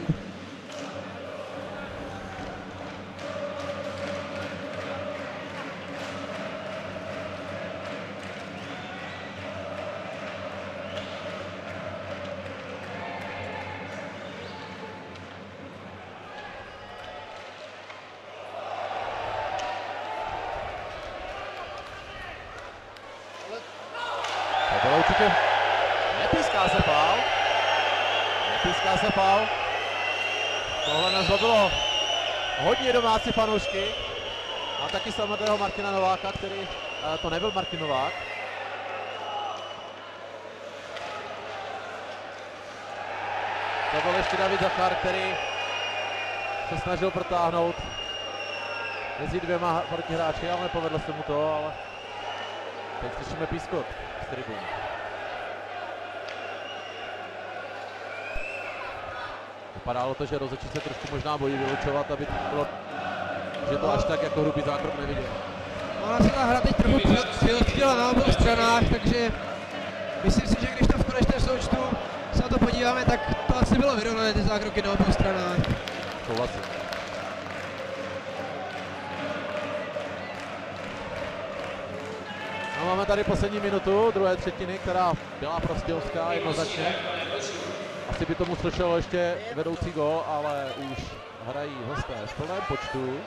Určitě nepíská se faul. Nepíská se faul. Tohle nezlobilo hodně domácí fanoušky. A taky samotného Martina Nováka, který to nebyl Martin Novák. To byl ještě David Zachar, který se snažil protáhnout mezi dvěma protihráči, ale nepovedlo se mu to, ale teď slyšíme pískot z tribun. Vypadalo to, že rozhodčí se trošku možná bojí vylučovat, aby to bylo, že to až tak jako hrubý zákrok neviděl.
Ona se ta hra teď trochu vyostřila na obou stranách, takže myslím si, že když to v konečném součtu se na to podíváme, tak to asi bylo vyrovnané ty zákroky na obou stranách.
Souhlasím. No, máme tady poslední minutu druhé třetiny, která byla prostějovská jednoznačně. Asi by tomu slušelo ještě vedoucí gól, ale už hrají hosté v plném počtu.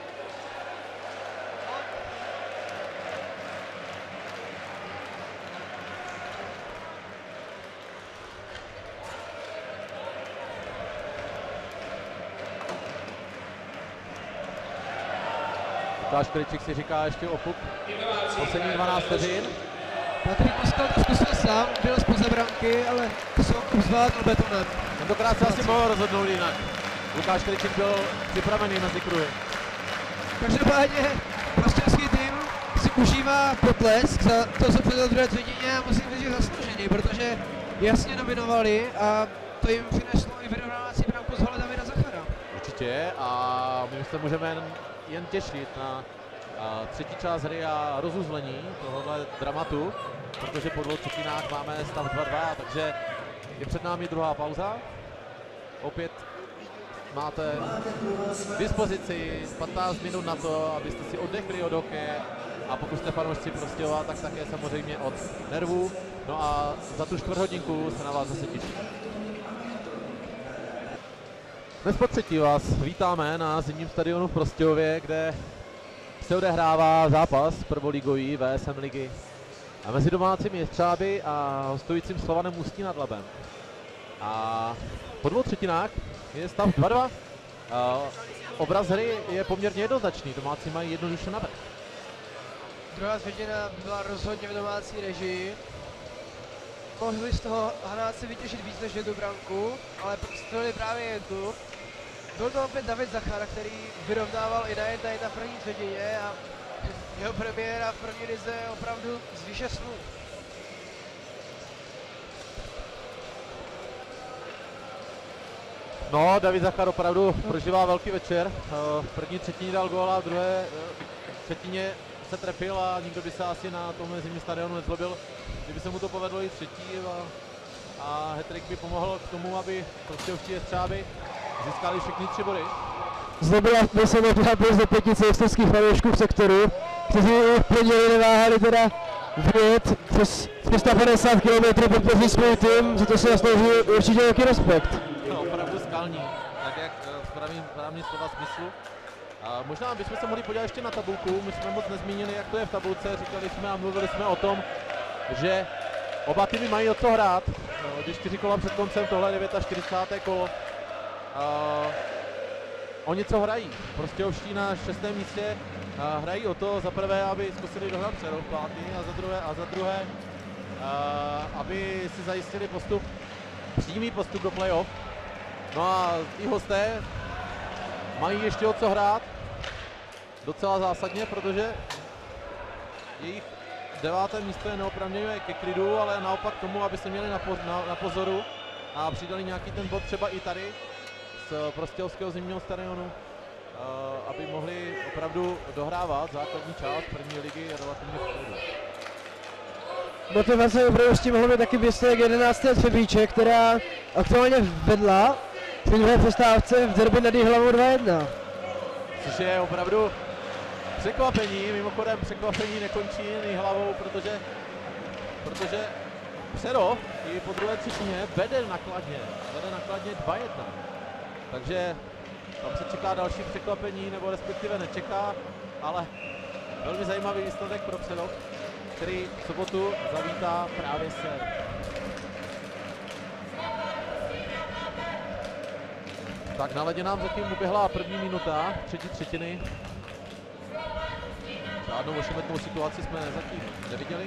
Lukáš Kryčík si říká ještě o puk. Poslední dvanáct vteřin.
Patrik Moskal to zkusil sám, byl zpoza branky, ale Soukup zvládl betonem.
Tentokrát se asi mohl rozhodnout jinak. Lukáš Kryčík byl připravený mezi kruhy.
Každopádně prostějovský tým si užívá potlesk za to, co předal druhé třetině a musím říct, že zasloužený, protože jasně nominovali a to jim přineslo i vyrovnávací branku z hole Davida Zachara.
Určitě a my se můžeme jen, jen těšit na a, třetí část hry a rozuzlení tohohle dramatu, protože po dvou třetinách máme stav dva dva, takže je před námi druhá pauza. Opět máte k dispozici patnáct minut na to, abyste si oddechli od hokeje a pokud jste fanoušci Prostějova, tak také samozřejmě od nervů. No a za tu čtvrthodinku se na vás zase těším. Dnes po třetí vás vítáme na zimním stadionu v Prostějově, kde se odehrává zápas prvoligový V S M ligy a mezi domácími Jestřáby a hostujícím Slovanem Ústí nad Labem. A po dvou třetinách je stav dva dva. Obraz hry je poměrně jednoznačný, domácí mají jednoduše navrch.
Druhá třetina byla rozhodně v domácí režii. Mohli z toho Hanáci vytěžit víc než jednu branku, ale střelili právě jednu. Byl to opět David Zachar, který vyrovnával i na jedna jedna v první třetině a jeho premiéra v první lize je opravdu z výše snů.
No, David Zachar opravdu prožívá velký večer. V první třetině dal gól a v druhé třetině se trefil a nikdo by se asi na tomhle zimním stadionu nezlobil, kdyby se mu to povedlo i třetí a, a hat-trick by pomohl k tomu, aby Prostějovští Jestřáby získali všechny tři body.
Zlobila by se možná bez do pětice jestřelských fanoušků v sektoru, kteří plnili, neváhali teda vyjet přes sto padesát kilometrů podpořit svůj tým, za to se zaslouží určitě velký respekt.
No, opravdu skalní, tak jak v pravým, pravým slova smyslu. A možná bychom se mohli podívat ještě na tabulku, my jsme moc nezmínili, jak to je v tabulce, říkali jsme a mluvili jsme o tom, že oba týmy mají o co hrát, když čtyři kola před koncem, tohle je čtyřicáté devátého kolo. A o něco hrají, prostě ovští na šestém místě a hrají o to za prvé, aby zkusili dohrát Přerov pátý a za druhé, a za druhé a, aby si zajistili postup, přímý postup do playoff. No a i hosté mají ještě o co hrát, docela zásadně, protože jejich deváté místo je neopravňuje ke klidu, ale naopak tomu, aby se měli na, po, na, na pozoru a přidali nějaký ten bod třeba i tady z Prostějovského zimního stadionu, uh, aby mohli opravdu dohrávat základní část první ligy relativně v klidu.
Motivace opravdu s tím mohlo být taky výsledek jedenácté Třebíče, která aktuálně vedla při druhé přestávce v derby nad Jihlavou dva jedna.
Což je opravdu překvapení, mimochodem překvapení nekončí jen Jihlavou, protože, protože Přerov i po druhé třetině vede nakladně, vede nakladně dva jedna. Takže tam se čeká další překvapení, nebo respektive nečeká, ale velmi zajímavý výsledek pro Přerov, který v sobotu zavítá právě se. Tak na ledě nám zatím uběhla první minuta třetí třetiny. Žádnou ošemetnou situaci jsme zatím neviděli.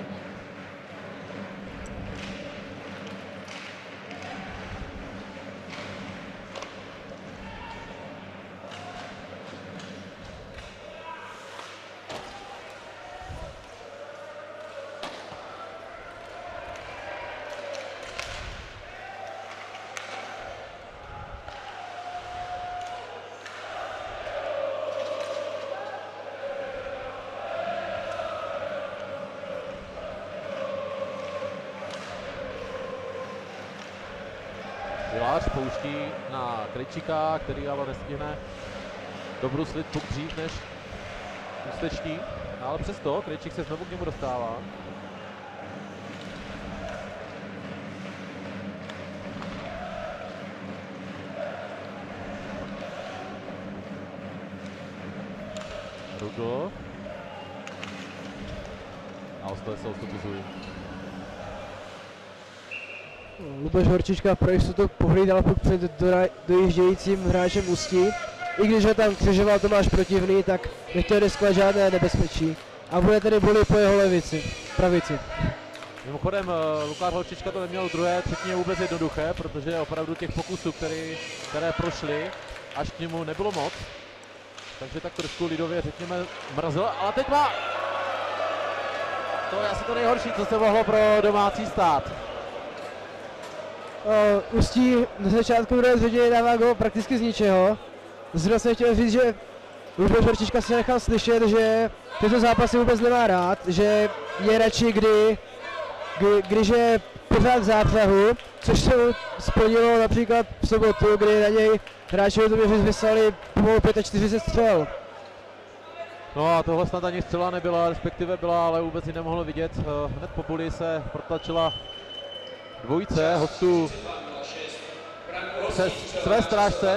Pilář pouští na Krejčíka, který ale nestihne dobruslit puk dřív než Ústečtí, ale přesto Krejčík se znovu k němu dostává. Rudl. A hosté se ostupuzují.
Luboš Horčička pro jistotu pohlídal puk před dojíždějícím hráčem Ústí. I když ho tam křižoval Tomáš Protivný, tak nechtěl riskovat žádné nebezpečí. A bude tedy bolit po jeho levici, pravici.
Mimochodem Lukáš Horčička to neměl druhé třetině vůbec jednoduché, protože opravdu těch pokusů, který, které prošly, až k němu nebylo moc. Takže tak trošku lidově řekněme mrazil, ale teď má... To je asi to nejhorší, co se mohlo pro domácí stát.
Uh, Ústí na začátku druhé třetiny dává gól prakticky z ničeho. Zrovna jsem chtěl říct, že Luboš Horčička se nechal slyšet, že tyto zápasy vůbec nemá rád, že je radši, kdy, kdy, když je pořád v zápřahu, což se mu splnilo například v sobotu, kdy na něj hráči vyslali pomalu čtyřicet pět střel.
No a tohle snad ani střela nebyla, respektive byla, ale vůbec ji nemohlo vidět. Hned po buli se protlačila dvojice hostů přes své strážce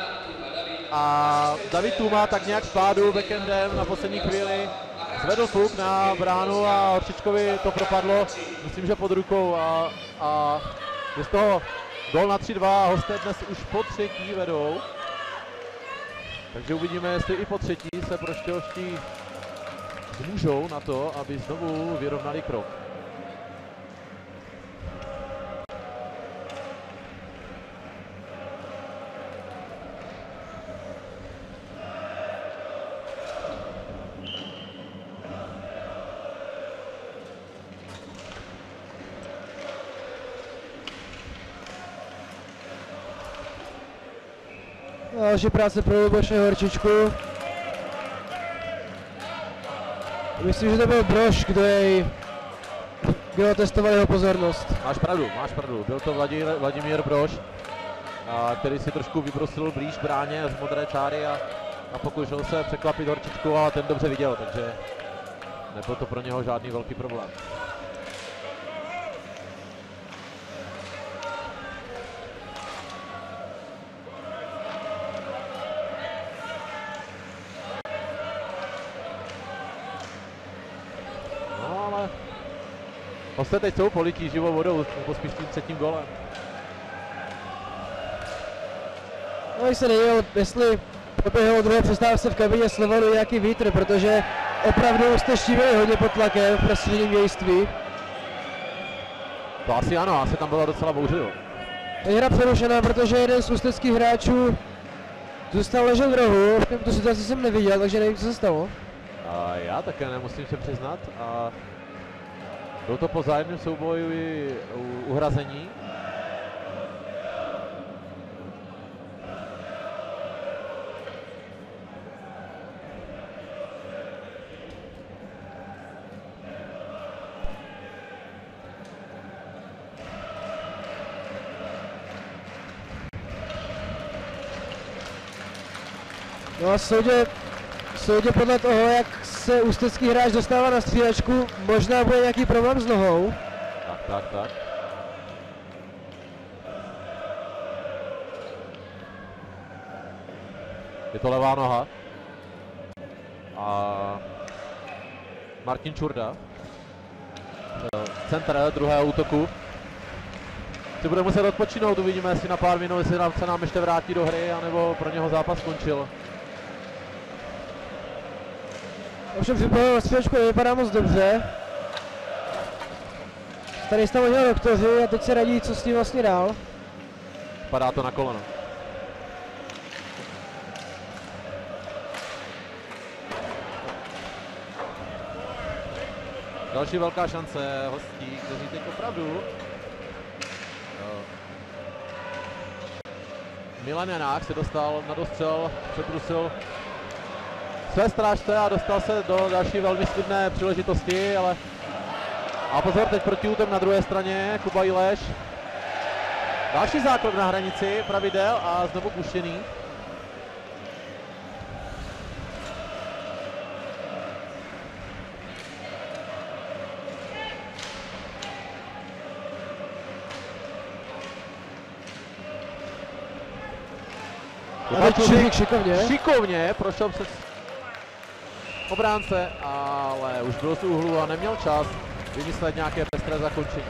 a David Tuma tak nějak v pádu backendem na poslední chvíli zvedl puk na bránu a Horčičkovi to propadlo, myslím, že pod rukou a, a je z toho gól na tři dva, hosté dnes už po třetí vedou. Takže uvidíme, jestli i po třetí se Prostějovští zmůžou na to, aby znovu vyrovnali krok.
Další práce pro Luboše Horčičku. Myslím, že to byl Brož, kdo jej kdo testoval jeho pozornost.
Máš pravdu, máš pravdu. Byl to Vladimír, Vladimír Brož, a, který si trošku vybrusil blíž bráně z modré čáry a, a pokoušel se překvapit Horčičku, ale ten dobře viděl, takže nebyl to pro něho žádný velký problém. No ale hosté teď jsou polití živou vodou, nebo spíš tím třetím golem.
No, když se nevěděl, jestli proběhlo druhé přestávce v kabině Slovanu nějaký vítr, protože opravdu jste štívili hodně pod tlakem v prostředním dějství.
To asi ano, asi tam bylo docela bouřivo.
Je hra přerušená, protože jeden z ústeckých hráčů zůstal ležet v rohu, v tu situaci jsem neviděl, takže nevím, co se stalo.
A já také nemusím se přiznat. A byl to po vzájemném souboji u uhrazení.
No a soudě, soudě podle toho, jak se ústecký hráč dostává na střídačku, možná bude nějaký problém s nohou.
Tak, tak, tak. Je to levá noha. A Martin Čurda. Centr druhého útoku. Si bude muset odpočinout, uvidíme, jestli na pár minut, jestli nám se nám ještě vrátí do hry, anebo pro něho zápas skončil.
Ovšem připravenou na střídačku nevypadá moc dobře. Tady jste možná doktoři a teď se radí, co s tím vlastně dál.
Padá to na koleno. Další velká šance hostí, kteří teď opravdu Milan Janák se dostal na dostřel, přetrusil své strážce a dostal se do další velmi slibné příležitosti, ale a pozor, teď protiútok na druhé straně, Kuba Ileš. Další zákrok na hranici pravidel a znovu puštěný.
A teď Šivik šikovně.
Šikovně prošel přes obránce, ale už byl z úhlu a neměl čas vymyslet nějaké pestré zakončení.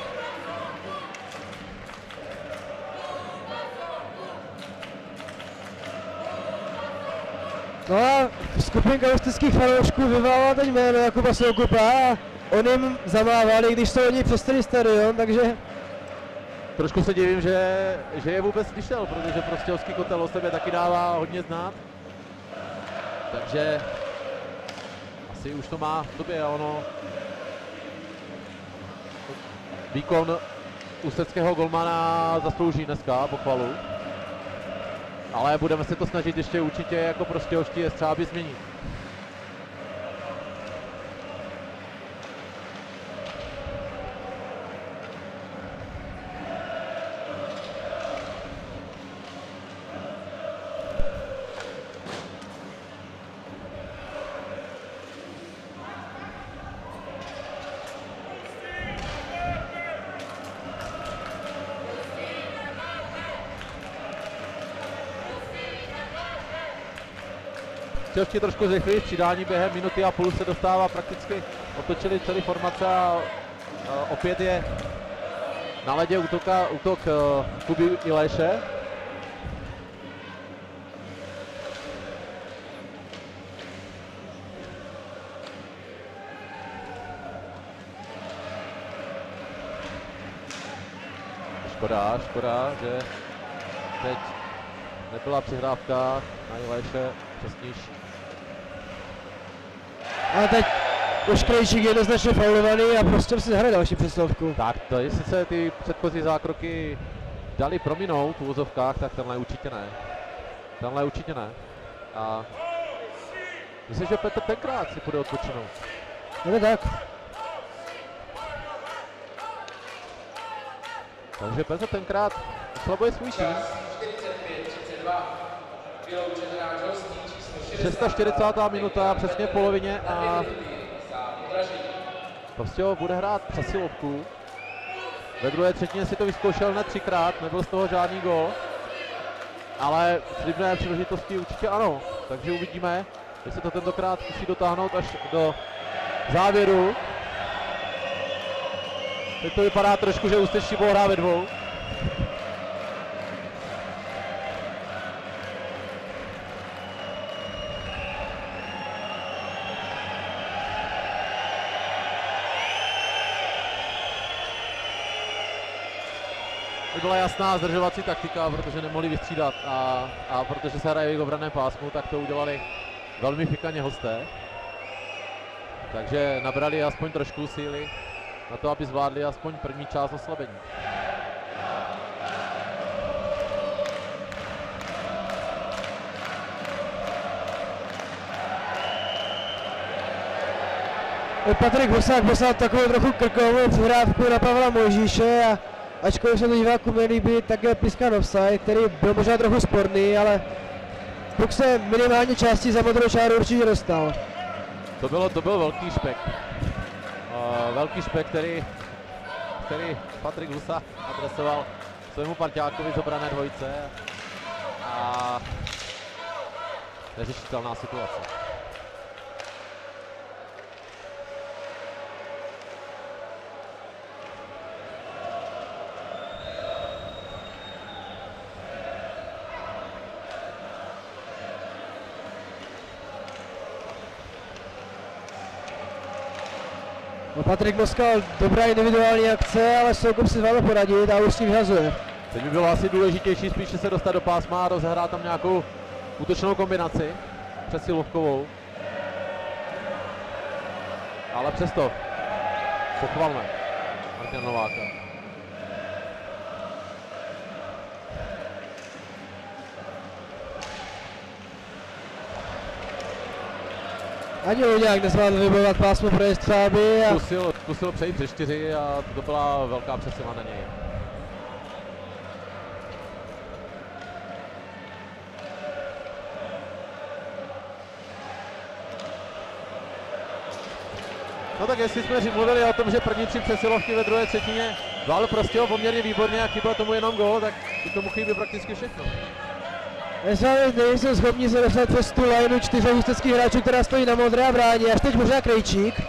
No a skupinka ústeckých fanoušků vyvolala teď jméno Jakuba Soukupa a on jim zamávali, když se oni přestali stadion, takže
trošku se divím, že, že je vůbec slyšel, protože Prostějovský kotel o sebe taky dává hodně znát. Takže asi už to má v sobě a ono výkon ústeckého golmana zaslouží dneska pochvalu. Ale budeme se to snažit ještě určitě jako Prostějovští jestřábi změnit. Prostějovští trošku zrychlí přidání během minuty a půl se dostává prakticky, otočili celý formace a uh, opět je na ledě útoka, útok uh, Kuby Iléše. Škoda, škoda, že teď nebyla přihrávka na Iléše přesnější.
A teď už Krejčík jednoznačně faulovaný a prostě si hraje další přesilovku.
Tak to, jestli se ty předchozí zákroky dali prominout v úvozovkách, tak tenhle určitě ne. Tenhle určitě ne. A myslím, že Petr tenkrát si půjde odpočinout.
No tak.
Takže Petr tenkrát oslabuje svůj tým. šestá čtyřicátá minuta, přesně v polovině a Prostějov bude hrát přesilovku. Ve druhé třetině si to vyzkoušel hned třikrát, nebyl z toho žádný gól. Ale slibné příležitosti určitě ano, takže uvidíme, jestli to tentokrát musí dotáhnout až do závěru. Teď to vypadá trošku, že Ústečtí budou hrát ve dvou. To byla jasná zdržovací taktika, protože nemohli vystřídat a, a protože se hraje v obranném pásmu, tak to udělali velmi fikaně hosté. Takže nabrali aspoň trošku síly na to, aby zvládli aspoň první část oslabení.
Patrik Husák poslal takovou trochu krkovou přihrávku na Pavla Mojžíše a ačkoliv se to divákům nelíbí, tak je pískán offside, který byl možná trochu sporný, ale puk se minimálně části za modrou čáru určitě dostal.
To, bylo, to byl velký špek. Uh, velký špek, který, který Patrik Husák adresoval svému parťákovi z obrané dvojice. A neřešitelná situace.
Patrik Moskal, dobrá individuální akce, ale Soukup si zvládl poradit a už s tím vyhazuje.
Teď by bylo asi důležitější spíše se dostat do pásma a rozehrát tam nějakou útočnou kombinaci přesilovkovou. Ale přesto pochvalme Martina Nováka.
Ani on nějak nezvládl vybojovat pásmo pro Jestřáby. A...
Zkusil, zkusil přejít přes čtyři a to byla velká přesila na něj. No tak jestli jsme mluvili o tom, že první tři přesilovky ve druhé třetině zvládl Prostějov poměrně výborně a chyběl tomu jenom gól, tak k tomu chybí prakticky všechno.
Jestli nejsou schopni se dostat přes tu lineu čtyř ústeckých hráčů, která stojí na modré a bráně, až teď možná Krejčík.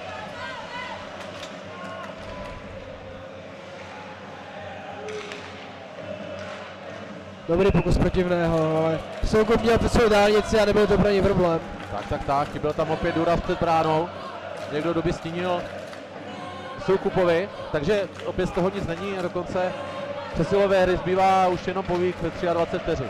Dobrý pokus protivného, ale Soukup měl před svou dálnici a nebyl to pro ně problém.
Tak, tak, tak, chyběl tam opět důraz před bránou. Někdo doby stínil Soukupovi, takže opět z toho nic není a dokonce přesilové hry zbývá už jenom povík ve dvacet tři vteřin.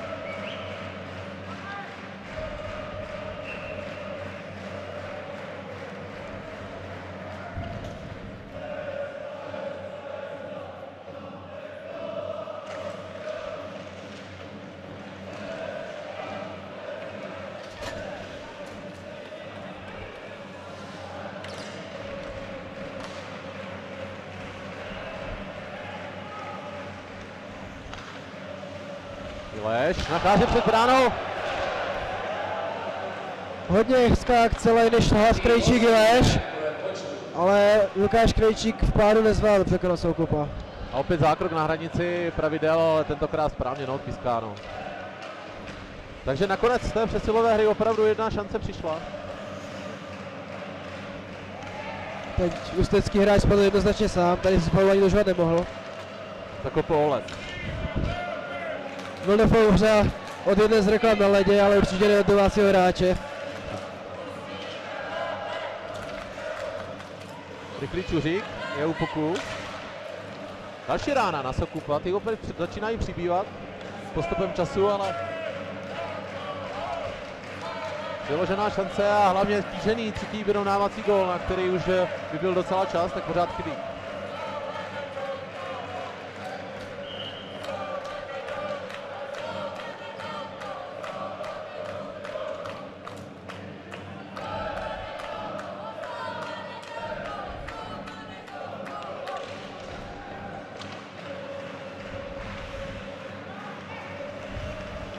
Ileš nachází před bránou.
Hodně hezká akce, než Hlas Krejčík Ileš, ale Lukáš Krejčík v pádu nezvládl překonat Soukupa.
A opět zákrok na hranici pravidel, ale tentokrát správně no, pískáno. Takže nakonec z té přesilové hry opravdu jedna šance přišla.
Teď ústecký hráč spadl jednoznačně sám, tady se spolu ani dožovat nemohl.
Zakopl Olet.
Vlnefou hře od jedné z reklam na ledě, ale určitě ne od domácího hráče.
Rychlý Čuřík je u puku. Další rána na Soukupa, ty opět začínají přibývat postupem času, ale vyložená šance a hlavně stížený třetí vyrovnávací gól, na který už by byl docela čas, tak pořád chybí.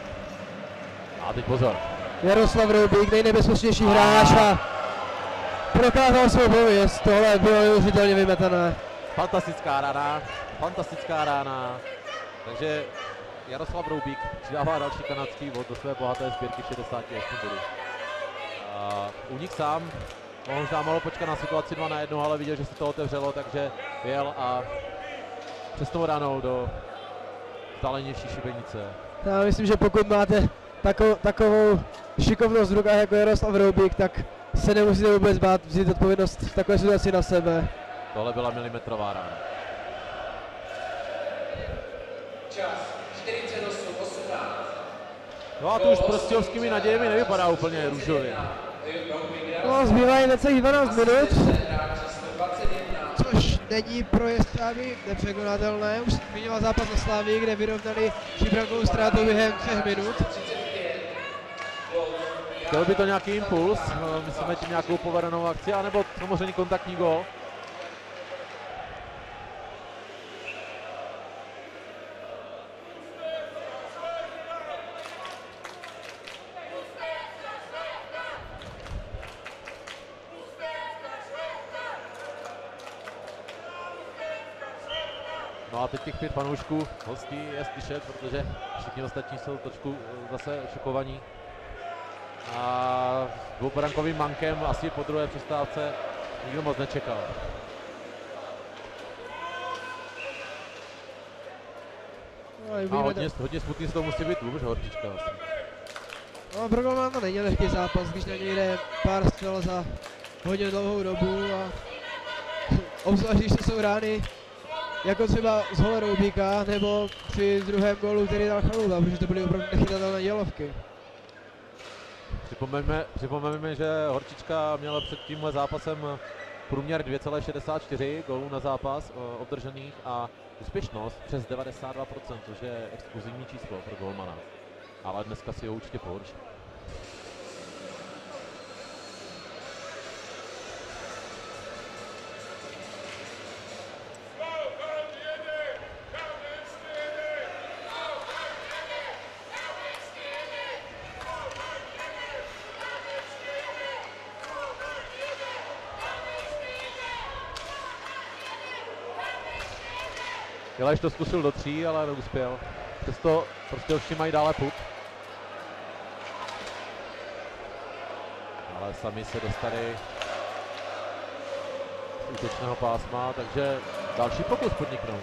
A teď pozor.
Jaroslav Roubík, nejnebezpečnější hráč a prokázal svou pověst, tohle bylo neuvěřitelně vymetané.
Fantastická rána, fantastická rána. Takže Jaroslav Roubík přidává další kanadský bod do své bohaté sbírky šedesát osm bodů. Únik sám mohl možná malo počkat na situaci dva na jedno, ale viděl, že se to otevřelo, takže jel a přesnou ranou do vzdálenější šibenice.
Já myslím, že pokud máte takovou, takovou šikovnost v rukách jako Jaroslav Roubík, tak se nemusíte vůbec bát vzít odpovědnost v takové situaci na sebe.
Tohle byla milimetrová rána.
Čas čtyřicet osm osmnáct.
No a to už s prostějovskými nadějemi nevypadá úplně růžově.
No, zbývají necelých dvanáct minut, což není pro Jestřáby nepřekonatelné. Už zmiňoval zápas na Slávii, kde vyrovnali přípravnou ztrátu během třech minut.
Chtěl by to nějaký impuls, myslíme tím nějakou povedenou akci, anebo samozřejmě kontaktní gól. No a teď těch pět fanoušků hostí je slyšet, protože všichni ostatní jsou trošku zase šokovaní. A dvoubrankovým mankem asi po druhé přestávce nikdo moc nečekal. No, a hodně, hodně smutný z toho musí být vůbec Horčička asi.
No, pro golmana to není lehký zápas, když na něj jde pár střel za hodně dlouhou dobu a obzvlášť, když to jsou rány jako třeba z hole Roubíka, nebo při druhém gólu, který dal Chalupa, protože to byly opravdu nechytatelné dělovky.
Připomeňme, připomeňme, že Horčička měla před tímhle zápasem průměr dvě celá šedesát čtyři gólů na zápas o, obdržených a úspěšnost přes devadesát dva procent, což je exkluzivní číslo pro golmana. Ale dneska si ho určitě pohorší. Jeleš to zkusil do tří, ale neuspěl. Přesto prostě už mají dále puk. Ale sami se dostali z útočného pásma, takže další pokus podniknou.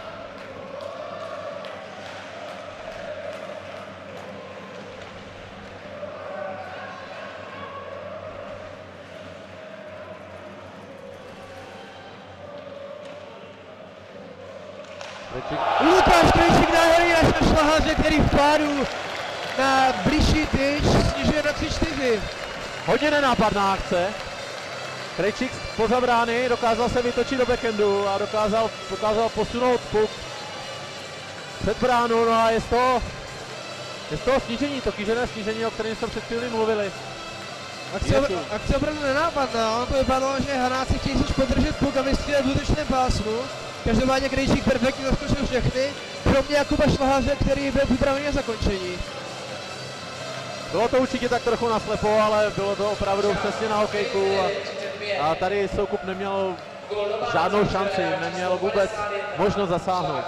Lukáš Krejčík nádherný až na šlaháře, který v pádu na bližší tyč snižuje na tři čtyři.
Hodně nenápadná akce. Krejčík poza brány dokázal se vytočit do backhandu a dokázal, dokázal posunout puk před bránu, no a je z toho, je z toho snížení, to kýžené snížení, o kterém jsme před chvíli mluvili.
Akce, akce opravdu nenápadná, ono to vypadalo, že Hanáci chtějí si podržet puk a vystřílet v útočném pásmu. Každopádně Krejčík perfektně zaskočil všechny, kromě Jakuba Šlaháře, který byl připravený na zakončení.
Bylo to určitě tak trochu naslepo, ale bylo to opravdu přesně na hokejku a, a tady Soukup neměl žádnou šanci, neměl vůbec možnost zasáhnout.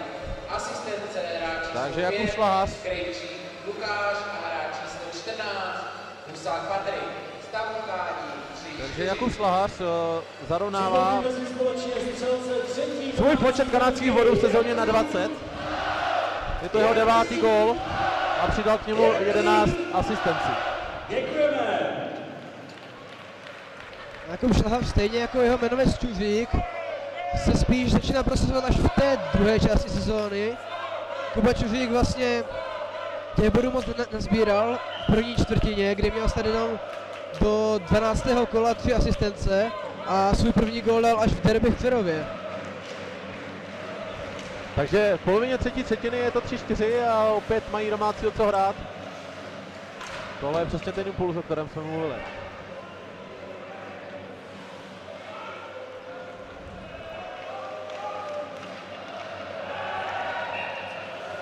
Takže Jakub Šlahář. Takže Jakub Šlahář uh, zarovnává svůj počet kanadských bodů v sezóně na dvacet. Je to jeho devátý gól a přidal k němu jedenáct asistencí.
Děkujeme.
Jakub Šlahář, stejně jako jeho jmenovec Čuřík, se spíš začíná prosazovat až v té druhé části sezóny. Kuba Čuřík vlastně těch bodů moc nazbíral v první čtvrtině, kdy měl snad jenom do dvanáctého kola tři asistence a svůj první gól dal až v derby v Přerově.
Takže v polovině třetí třetiny je to tři čtyři a opět mají domácí o co hrát. Tohle je přesně ten impuls, o kterém jsme mluvili.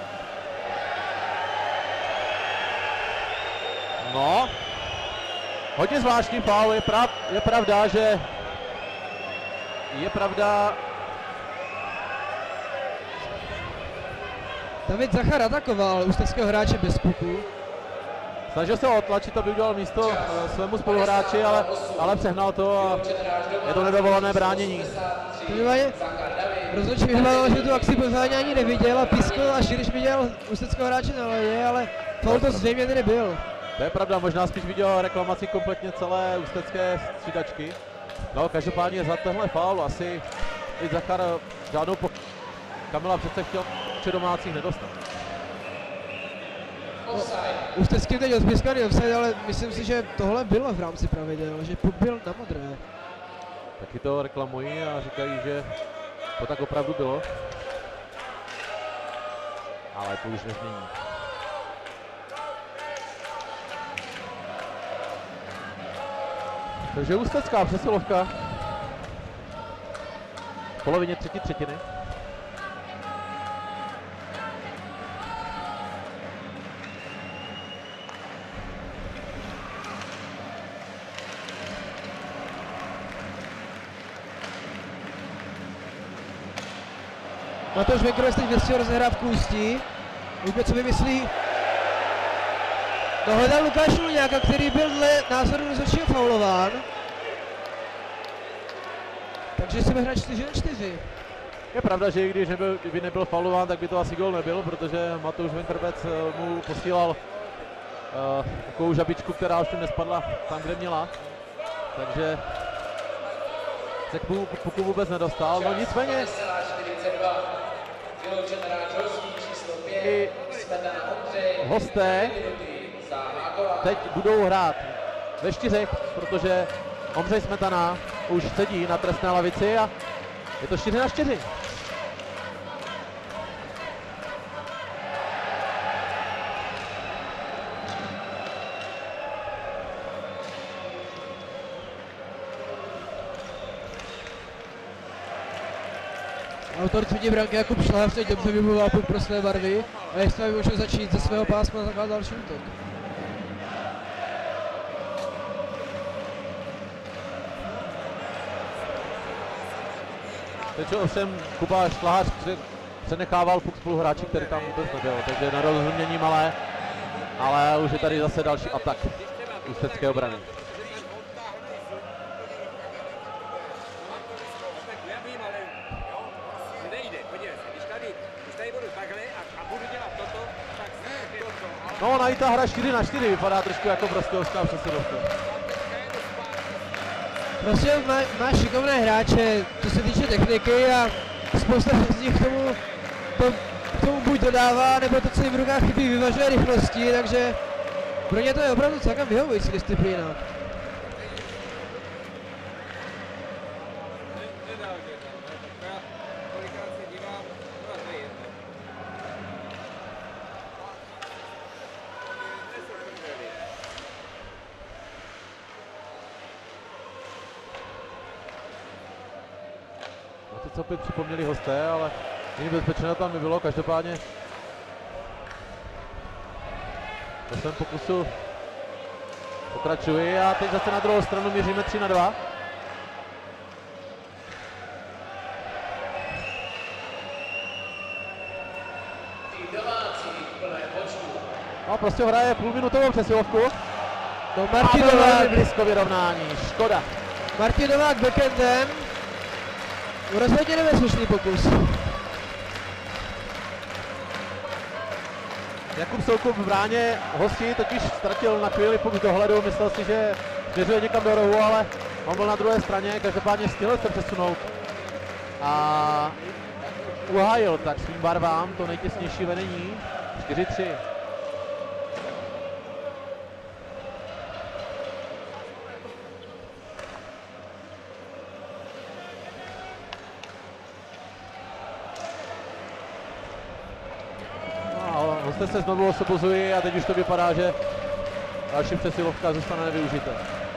No, Hodně zvláštní faul, je, prav, je pravda, že je pravda.
David Zachar atakoval ústeckého hráče bez puku.
Snažil se otlačit, aby udělal místo uh, svému spoluhráči, ale, ale přehnal to a je to nedovolené bránění.
Rozhodčí vyhledal, že tu akci pořádně ani neviděl a pískl, až když viděl ústeckého hráče na ledě, ale faul to zřejmě tedy byl.
To je pravda, možná spíš viděl reklamaci kompletně celé ústecké střídačky. No, každopádně za tenhle faul asi i Zachar žádnou po... Kamila přece chtěl vše domácích nedostat.
Ústecký teď odpískaný offside, ale myslím si, že tohle bylo v rámci pravidel, že puk byl na modré.
Taky to reklamují a říkají, že to tak opravdu bylo. Ale to už nezmění. Takže ústecká přesilovka. V polovině třetí třetiny.
Matouš Venkrové teď vystřel rozehrávku Ústí. Uvidíme, co vymyslí. No, hledal Lukáš Luňáka, který byl dle názoru rozhodčího faulován. Takže jsme hrát čtyři na čtyři.
Je pravda, že i když nebyl, kdyby nebyl faulován, tak by to asi gól nebyl, protože Matouš Venkrbec mu posílal uh, takovou žabičku, která už nespadla tam, kde měla. Takže se k puku vůbec nedostal. No nicméně i hosté teď budou hrát ve čtyřech, protože Ondřej Smetana už sedí na trestné lavici a je to čtyři na čtyři.
Autor tvrdí branky Jakub Šláv teď dobře vyboval puk pro své barvy a jestli by můžu začít ze svého pásma zakládat další útok.
Teď ovšem Kuba Šláhař přenechával puk spoluhráči, který tam vůbec nebyl, takže nedorozumění malé, ale už je tady zase další atak ústecké obrany. No, ona i ta hra čtyři na čtyři vypadá trošku jako prostějovská přesilovka.
Prostě má, má šikovné hráče, co se týče techniky a spousta z nich k tomu, to, k tomu buď dodává, nebo to, co jim v rukách chybí, vyvažuje rychlosti, takže pro ně to je opravdu celkem vyhovující disciplína.
Co opět připomněli hosté, ale není bezpečné tam nebylo, každopádně po svém pokusu pokračuji a teď zase na druhou stranu měříme tři na dva. No, prostě hraje půlminutovou přesilovku.
No, Martin Novák
blízko vyrovnání, škoda.
Martin Novák backendem. Rozhodně nebezpečný pokus.
Jakub Soukup v bráně hostí totiž ztratil na chvíli puk z dohledu, myslel si, že směřuje někam do rohu, ale on byl na druhé straně, každopádně stihl se přesunout. A uhájil tak svým barvám to nejtěsnější vedení, čtyři tři. Hosté se znovu osobozují a teď už to vypadá, že další přesilovka zůstane nevyužité.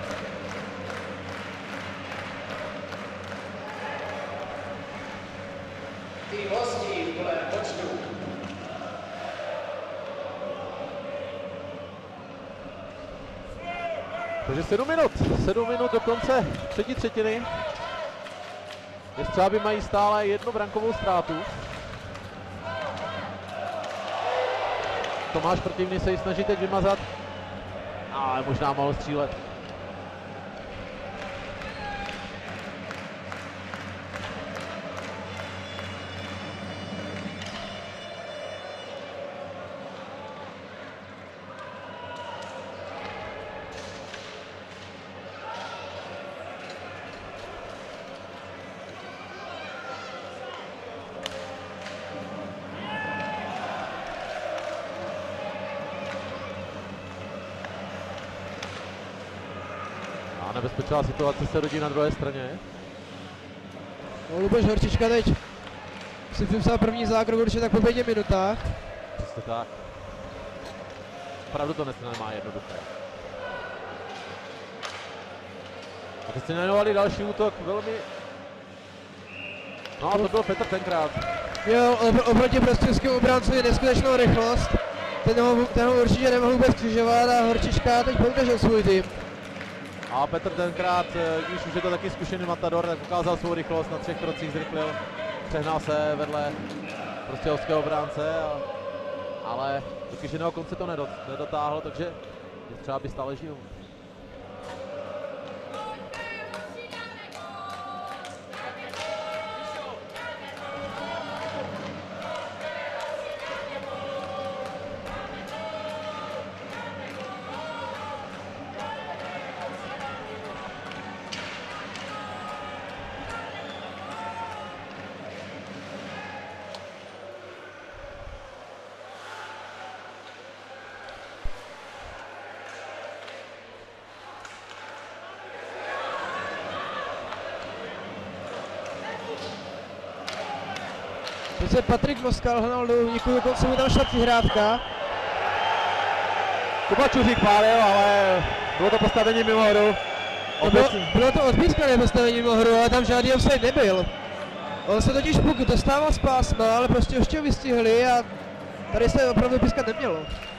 Tým hostí v plném počtu.
Takže sedm minut, sedm minut do konce třetí třetiny. Jestřáby mají stále jednu brankovou ztrátu. Tomáš Protivný se ji snaží teď vymazat, ale možná mohl střílet. Nebezpečná situace se rodí na druhé straně.
No, Luboš Horčička teď si vypsal první zákrok určitě tak po pěti minutách.
Přesně tak. Opravdu to nemá jednoduché. A teď se jmenovali další útok, velmi... No a to byl Petr tenkrát.
Měl oproti prostějovskému obráncovi neskutečnou rychlost. Ten ho, ten ho určitě nemohl vůbec křižovat a Horčička teď podržel svůj tým.
A Petr tenkrát, když už je to taky zkušený matador, tak ukázal svou rychlost, na třech krocích zrychlil, přehnal se vedle prostějovského obránce, a, ale do kýženého konce to nedot, nedotáhl, takže třeba by stále žil.
Teď se Patrik Moskal hnal do úniku, dokonce mu tam šla přihrávka.
Kuba Čuřík pálil, ale bylo to postavení mimo hru.
No bylo, bylo to odpískané postavení mimo hru, ale tam žádný offside nebyl. On se totiž puk dostával z pásma, ale prostě ještě ho vystihli a tady se opravdu pískat nemělo.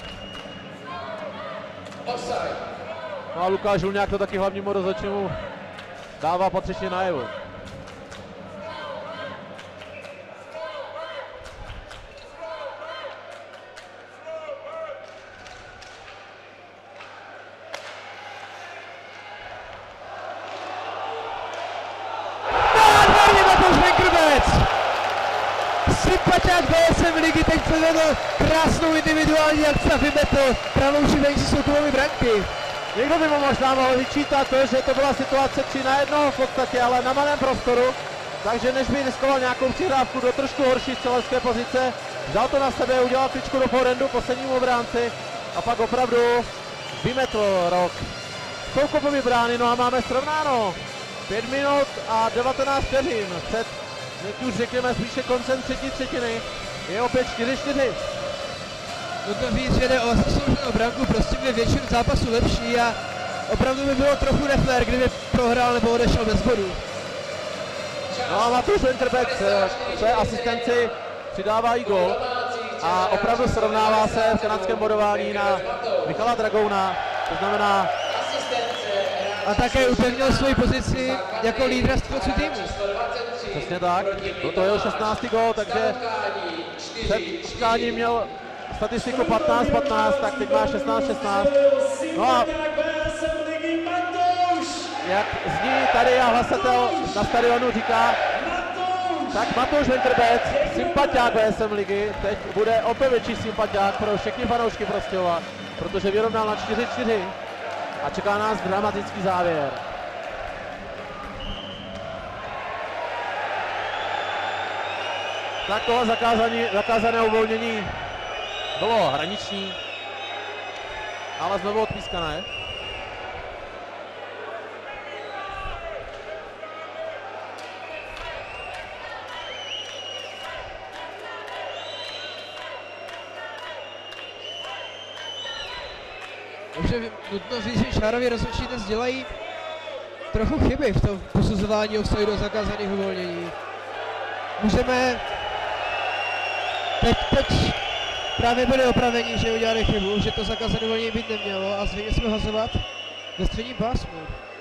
No a Lukáš Hulňák to taky hlavnímu rozhodčímu dává patřičně najevo.
Sympatiák B S M ligy teď předvedl krásnou individuální akci a vymetl pravou šibenici soukolové branky.
Někdo by mu možná mohl vyčítat to, že to byla situace tři na jedno v podstatě, ale na malém prostoru. Takže než by riskoval nějakou přihrávku do trošku horší střelecké pozice, vzal to na sebe, udělal kličku do forehandu poslednímu obránci a pak opravdu vymetl rok soukolové brány. No a máme srovnáno. pět minut a devatenáct vteřin před, jak už řekněme, spíše koncem třetí třetiny. Je opět čtyři čtyři.
Nutno říct, že jde o zaslouženou branku, prostě by většinu zápasu lepší a opravdu by bylo trochu nefér, kdyby prohrál nebo odešel bez bodů.
No a Matouš Winterbeck v své asistenci přidává i gól a opravdu srovnává se v kanadském bodování na Michala Dragouna, to znamená...
A také upevnil svoji pozici jako lídra střelců týmu.
Přesně tak, to je jeho šestnáctý gól, takže před utkáním měl statistiku patnáct patnáct, tak teď má šestnáct šestnáct. No a jak zní tady a hlasatel na stadionu říká, tak Matouš Winterbeck, sympatiák V S M ligy, teď bude opět větší sympatiák pro všechny fanoušky Prostějova, protože vyrovnal na čtyři čtyři a čeká nás dramatický závěr. Tak tohle zakázané, zakázané uvolnění bylo hraniční, ale znovu odpískané.
Takže nutno říct, že Šárovi rozhodčí dnes dělají trochu chyby v tom posuzování offsideu do zakázaných uvolnění. Můžeme... Teď, teď právě byli opraveni, že udělali chybu, že to zakázané uvolnění být nemělo a zřejmě jsme hazovat. ve středním pásmu.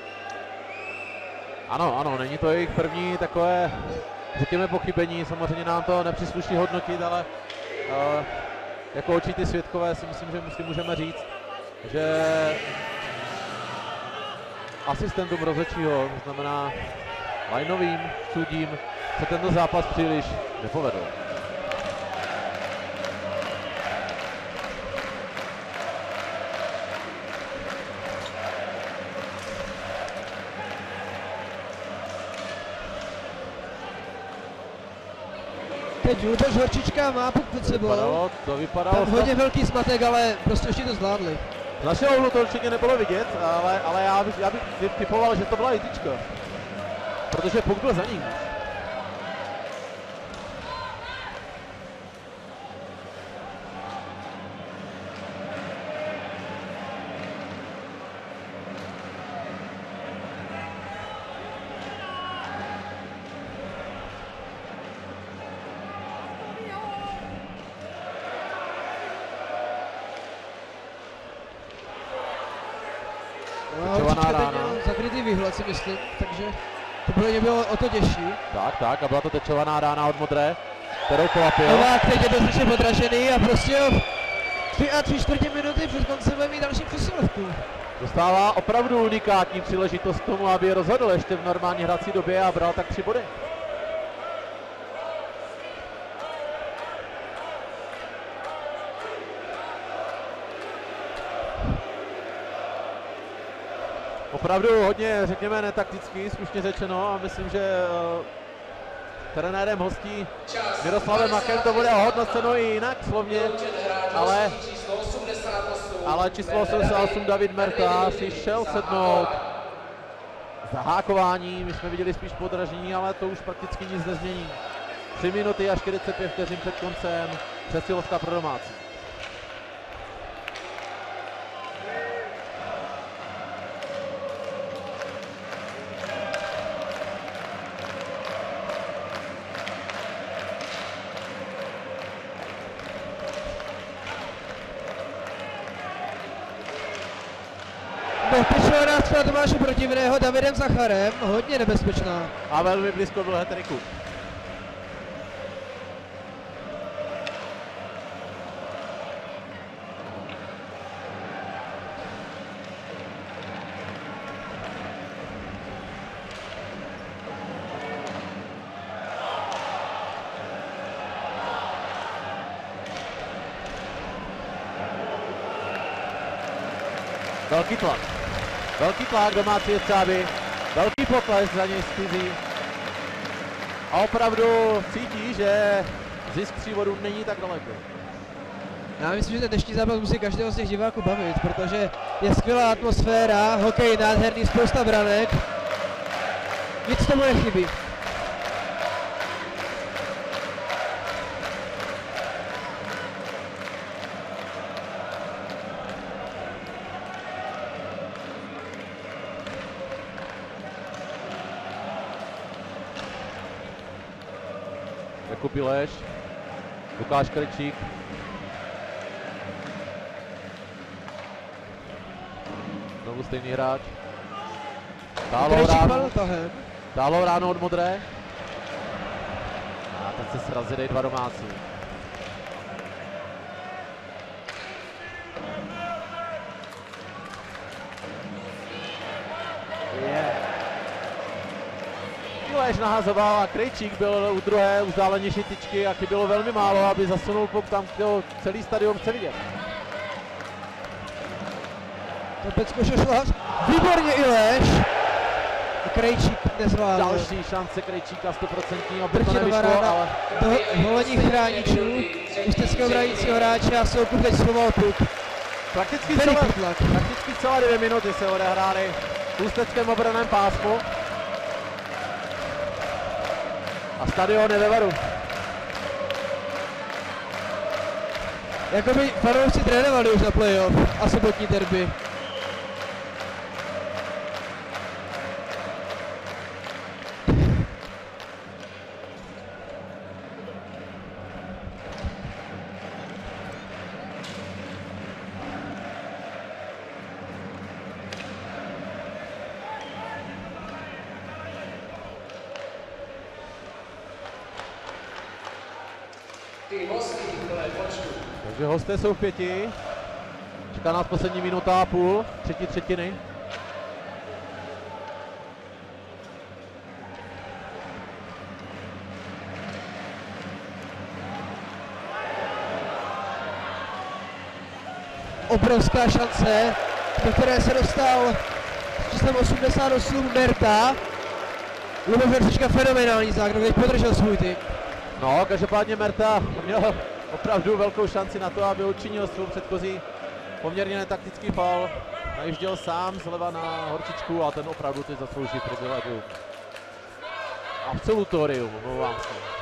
Ano, ano, není to jejich první takové, řekněme, pochybení, samozřejmě nám to nepřísluší hodnotit, ale uh, jako určitý svědkové si myslím, že si můžeme říct, že asistentům rozhodčího, to znamená lineovým sudím, se tento zápas příliš nepovedl.
Teď Luboš Horčička má puk pod sebou.
Vypadalo, to vypadalo.
Tam hodně velký zmatek, ale prostě ještě to zvládli.
Z našeho úhlu to určitě nebylo vidět, ale, ale já, bych, já bych typoval, že to byla jitička. Protože puk byl za ním.
Horčička teď měl zakrytý výhled, si myslím, takže to bylo, bylo o to těžší.
Tak, tak, a byla to tečovaná rána od Modré, kterou polapil.
Novák teď je dostatečně podražený a prostě tři a tři čtvrtě minuty před koncem bude mít další přesilovku.
Dostává opravdu unikátní příležitost k tomu, aby rozhodl ještě v normální hrací době a bral tak tři body. Opravdu hodně, řekněme, netakticky, slušně řečeno, a myslím, že uh, trenérem hostí Miroslavem Machem to bude ohodnoceno i jinak slovně, ale, ale číslo osmdesát osm David Merta si šel sednout. Zahákování, my jsme viděli spíš podražení, ale to už prakticky nic nezmění. tři minuty a čtyřicet pět vteřin před koncem, přesilovka pro domácí.
Bezpečná střela Tomáše Protivného Davidem Zacharem, hodně nebezpečná.
A velmi blízko byl Heteriku. Velký tlak. Velký tlak domácí jestřáby, velký pokles za něj skvizí. A opravdu cítí, že zisk přívodu není tak daleko.
Já myslím, že ten dnešní zápas musí každého z těch diváků bavit, protože je skvělá atmosféra, hokej nádherný, spousta branek. Nic tomu nechybí.
Jakub Ileš, Lukáš Krejčík. Znovu stejný hráč. Táhlo ráno, táhlo ráno od Modré. A teď se srazili dva domácí. Ileš nahazoval a Krejčík byl u druhé vzdálenější tyčky a chybělo velmi málo, aby zasunul puk tam, kde celý stadion chce vidět.
To Pecko šla. Výborně Ileš. Krejčík nezvládl.
Další šance Krejčíka sto procent, aby to nevyšlo, ale...
Do holení chráničů ústeckého bránícího hráče a Soukup teď schoval puk.
Prakticky celé, prakticky celé dvě minuty se odehrály v ústeckém obranném pásmu. A stadion je ve varu.
Jakoby fanoušci trénovali už na playoff a sobotní derby.
Tým hostí plné počtu.
Takže hosté jsou v pěti. Čeká nás poslední minuta a půl, třetí třetiny.
Obrovská šance, do které se dostal s číslem osmdesát osm Merta. Luboš Hortička fenomenální zákrok, teď podržel svůj tým.
No, každopádně Merta měl opravdu velkou šanci na to, aby učinil svou předchozí poměrně netaktický faul. Najížděl sám zleva na Horčičku a ten opravdu teď zaslouží privilegium. Absolutorium, omlouvám se.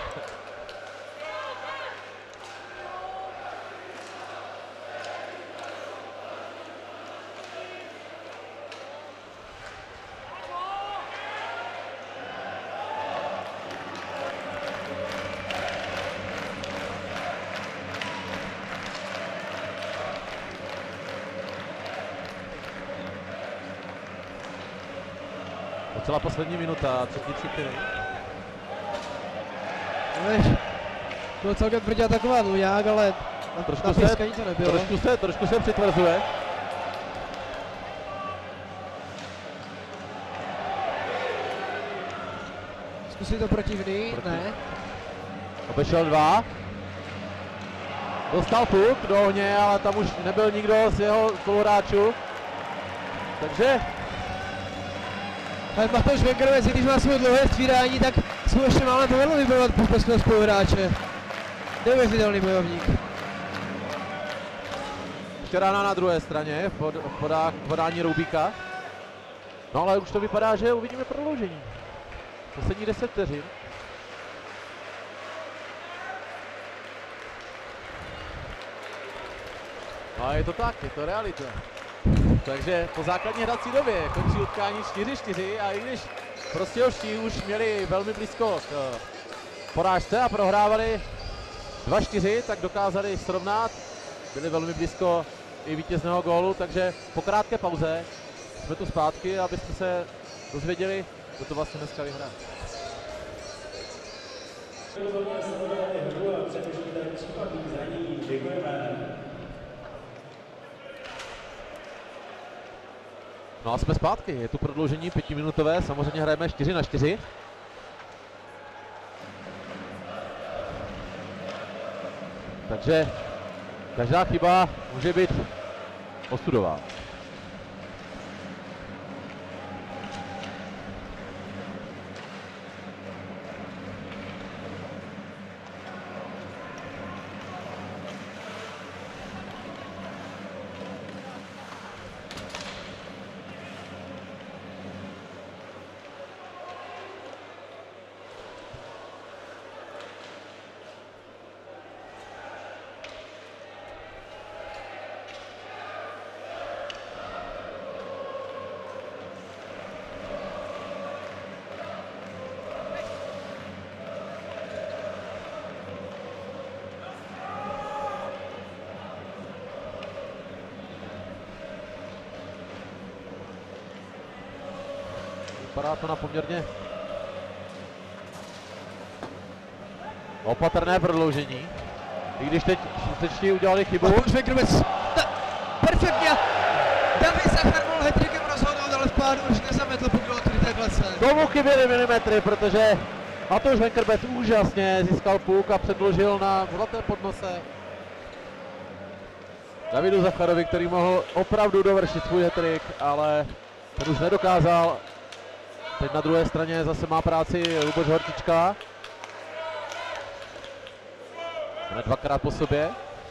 Docela poslední minuta, třetí třetiny.
Bylo celkem tvrdě atakovat Luňák, ale na,
trošku
na
se,
to nebylo.
Trošku se, trošku se přitvrzuje.
Zkusí to protivný,
Proti.
ne.
Obešel dva. Dostal puk do ohně, ale tam už nebyl nikdo z jeho spoluhráčů. Takže
Ale Matouš Venkerovec, když má svůj dlouhé stvírání, tak se mu ještě málem povedlo vybojovat puk pro svého spoluhráče. Neuvěřitelný bojovník.
Štěrána na druhé straně, v pod, podá, podání Roubíka. No ale už to vypadá, že uvidíme prodloužení. Poslední deset vteřin. No a je to tak, je to realita. Takže po základní hrací době končí utkání čtyři čtyři a i když Prostějovští už měli velmi blízko k porážce a prohrávali dva čtyři, tak dokázali srovnat. Byli velmi blízko i vítězného gólu, takže po krátké pauze jsme tu zpátky, abyste se dozvěděli, kdo to vlastně dneska vyhrál. No a jsme zpátky, je tu prodloužení pětiminutové, samozřejmě hrajeme čtyři na čtyři. Takže každá chyba může být osudová. Vypadá to na poměrně opatrné prodloužení. I když teď Šustečtí udělali chybu.
Matouš Venkerovec, perfektně. David Zachar mohl hat-trickem rozhodnout, ale v pádu už nezametl puk do odkryté klece.
Tomu chyběly milimetry, protože Matouš Venkerovec úžasně získal puk a předložil na zlaté podnose Davidu Zacharovi, který mohl opravdu dovršit svůj hat-trick, ale ten už nedokázal. Teď na druhé straně zase má práci Luboš Hortička. Hned dvakrát po sobě.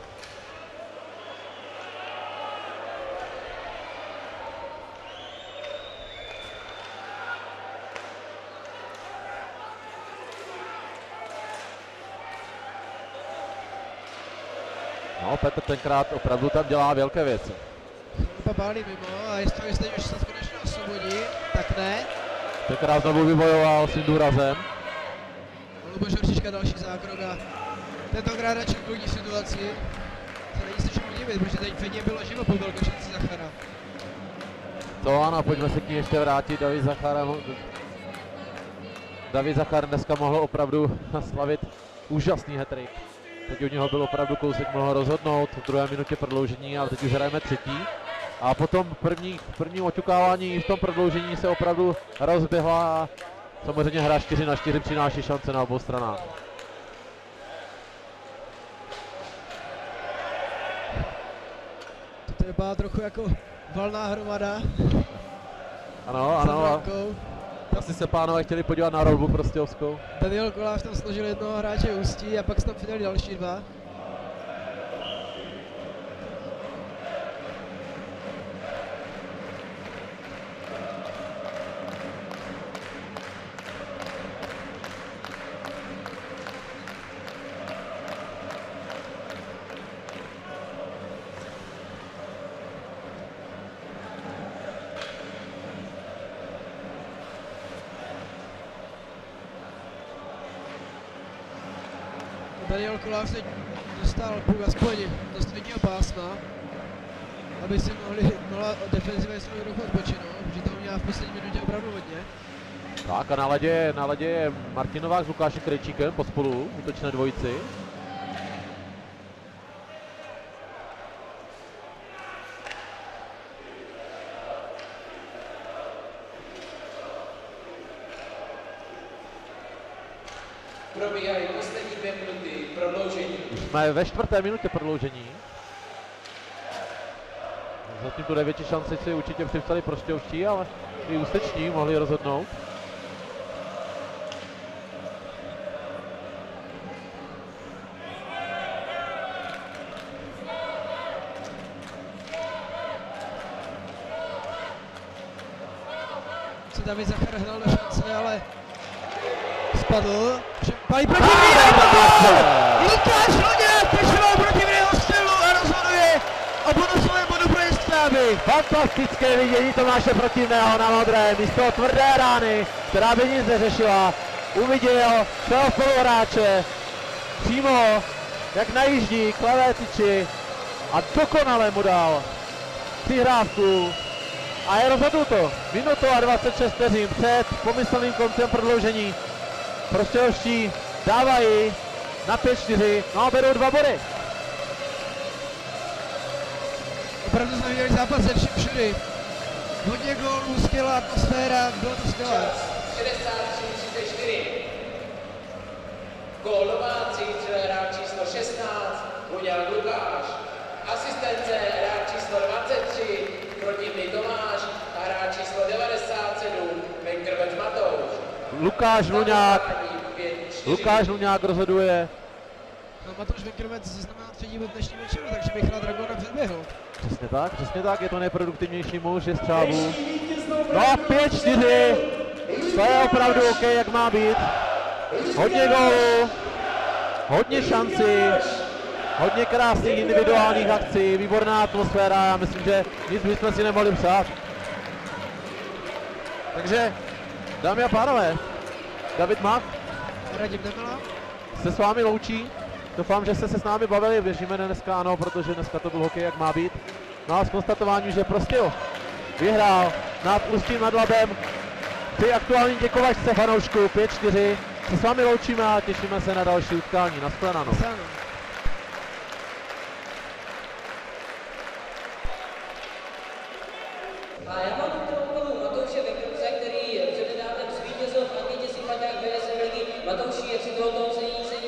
No, Petr tenkrát opravdu tam dělá velké věci.
Papálí mimo a jestli myslíte, že se konečně osvobodí, tak ne.
Tenkrát znovu vybojoval svým důrazem.
Luboš Hortička další zákrok a tentokrát na čekovní situaci se není se čemu divit, protože teď Fedě bylo živo po velkou šanci Zachara.
To ano, pojďme se k ní ještě vrátit. David Zachar, David Zachar dneska mohl opravdu slavit úžasný hat-trick. Teď od něho byl opravdu kousek, mohl rozhodnout v druhé minutě prodloužení, ale teď už hrajeme třetí. A potom první, první oťukávání v tom prodloužení se opravdu rozběhla a samozřejmě hra čtyři na čtyři přináší šance na obou stranách.
To vypadá trochu jako valná hromada.
Ano, ano. Asi se pánové chtěli podívat na rolbu prostějovskou.
Daniel Kolář tam složil jednoho hráče Ústí a pak se tam přidali další dva. Daniel Kolář teď dostal půl aspoň do středního pásma, aby si mohli, mohla defenziva jestli trochu odpočinout, protože to měla v poslední minutě opravdu hodně.
Tak a na ledě, na ledě je Martin Novák s Lukášem Krejčíkem pospolu, útočné dvojici.
Probíhají poslední dvě minuty prodloužení.
Jsme ve čtvrté minutě prodloužení. Zatím tu největší šanci si určitě přivstali prostějovští, ale i ústeční mohli rozhodnout.
Se David Zachar hrál do šance, ale spadl. Pají protivný! Lukáš Loňák přešel protivného střelu a rozhoduje o bonusovém bodu pro Jestřáby.
Fantastické vidění Tomáše Protivného na modré, místo tvrdé rány, která by nic neřešila. Uviděl svého spoluhráče přímo, jak najíždí k levé tyči a dokonale mu dal přihrávku. A je rozhodnuto. Minutu a dvacet šest vteřin před pomyslným koncem prodloužení. Prostějovští dávají na pět čtyři, no a berou dva body.
Opravdu jsme viděli zápas ze všem všudy. Hodně gólů, skvělá atmosféra, bylo to skvělé.
šedesát tři třicet čtyři. Gól domácí, střelil hráč číslo šestnáct, Loňák Lukáš. Asistence hráč číslo dvacet tři, protivný Tomáš a hráč číslo devadesát sedm, Venkrvec Matouš.
Lukáš Luňák, Lukáš Luňák rozhoduje.
No, Matouš Venkrvec znamená třetí bod dnešního večeru, takže bych rád Dragona předběhl.
Přesně tak, přesně tak, je to nejproduktivnější muž Jestřábů. No a pět čtyři, to je opravdu OK, jak má být. Hodně gólů, hodně šancí, hodně krásných individuálních akcí, výborná atmosféra, já myslím, že nic bychom si nemohli přát. Takže, dámy a pánové, David Mach
Radim Nemela
se s vámi loučí. Doufám, že jste se s námi bavili, věříme dneska ano, protože dneska to byl hokej, jak má být. No a s konstatováním, že Prostějov vyhrál nad Ústím nad Labem. Chci aktuální děkovačce fanoušků pět čtyři. Se s vámi loučíme a těšíme se na další utkání. Nashledanou.
A já mám tomu Matouše Venkrvce, který přednedávnem zvítězil v anketě Sympatiák B S M ligy. Matouši, jak si tohoto cení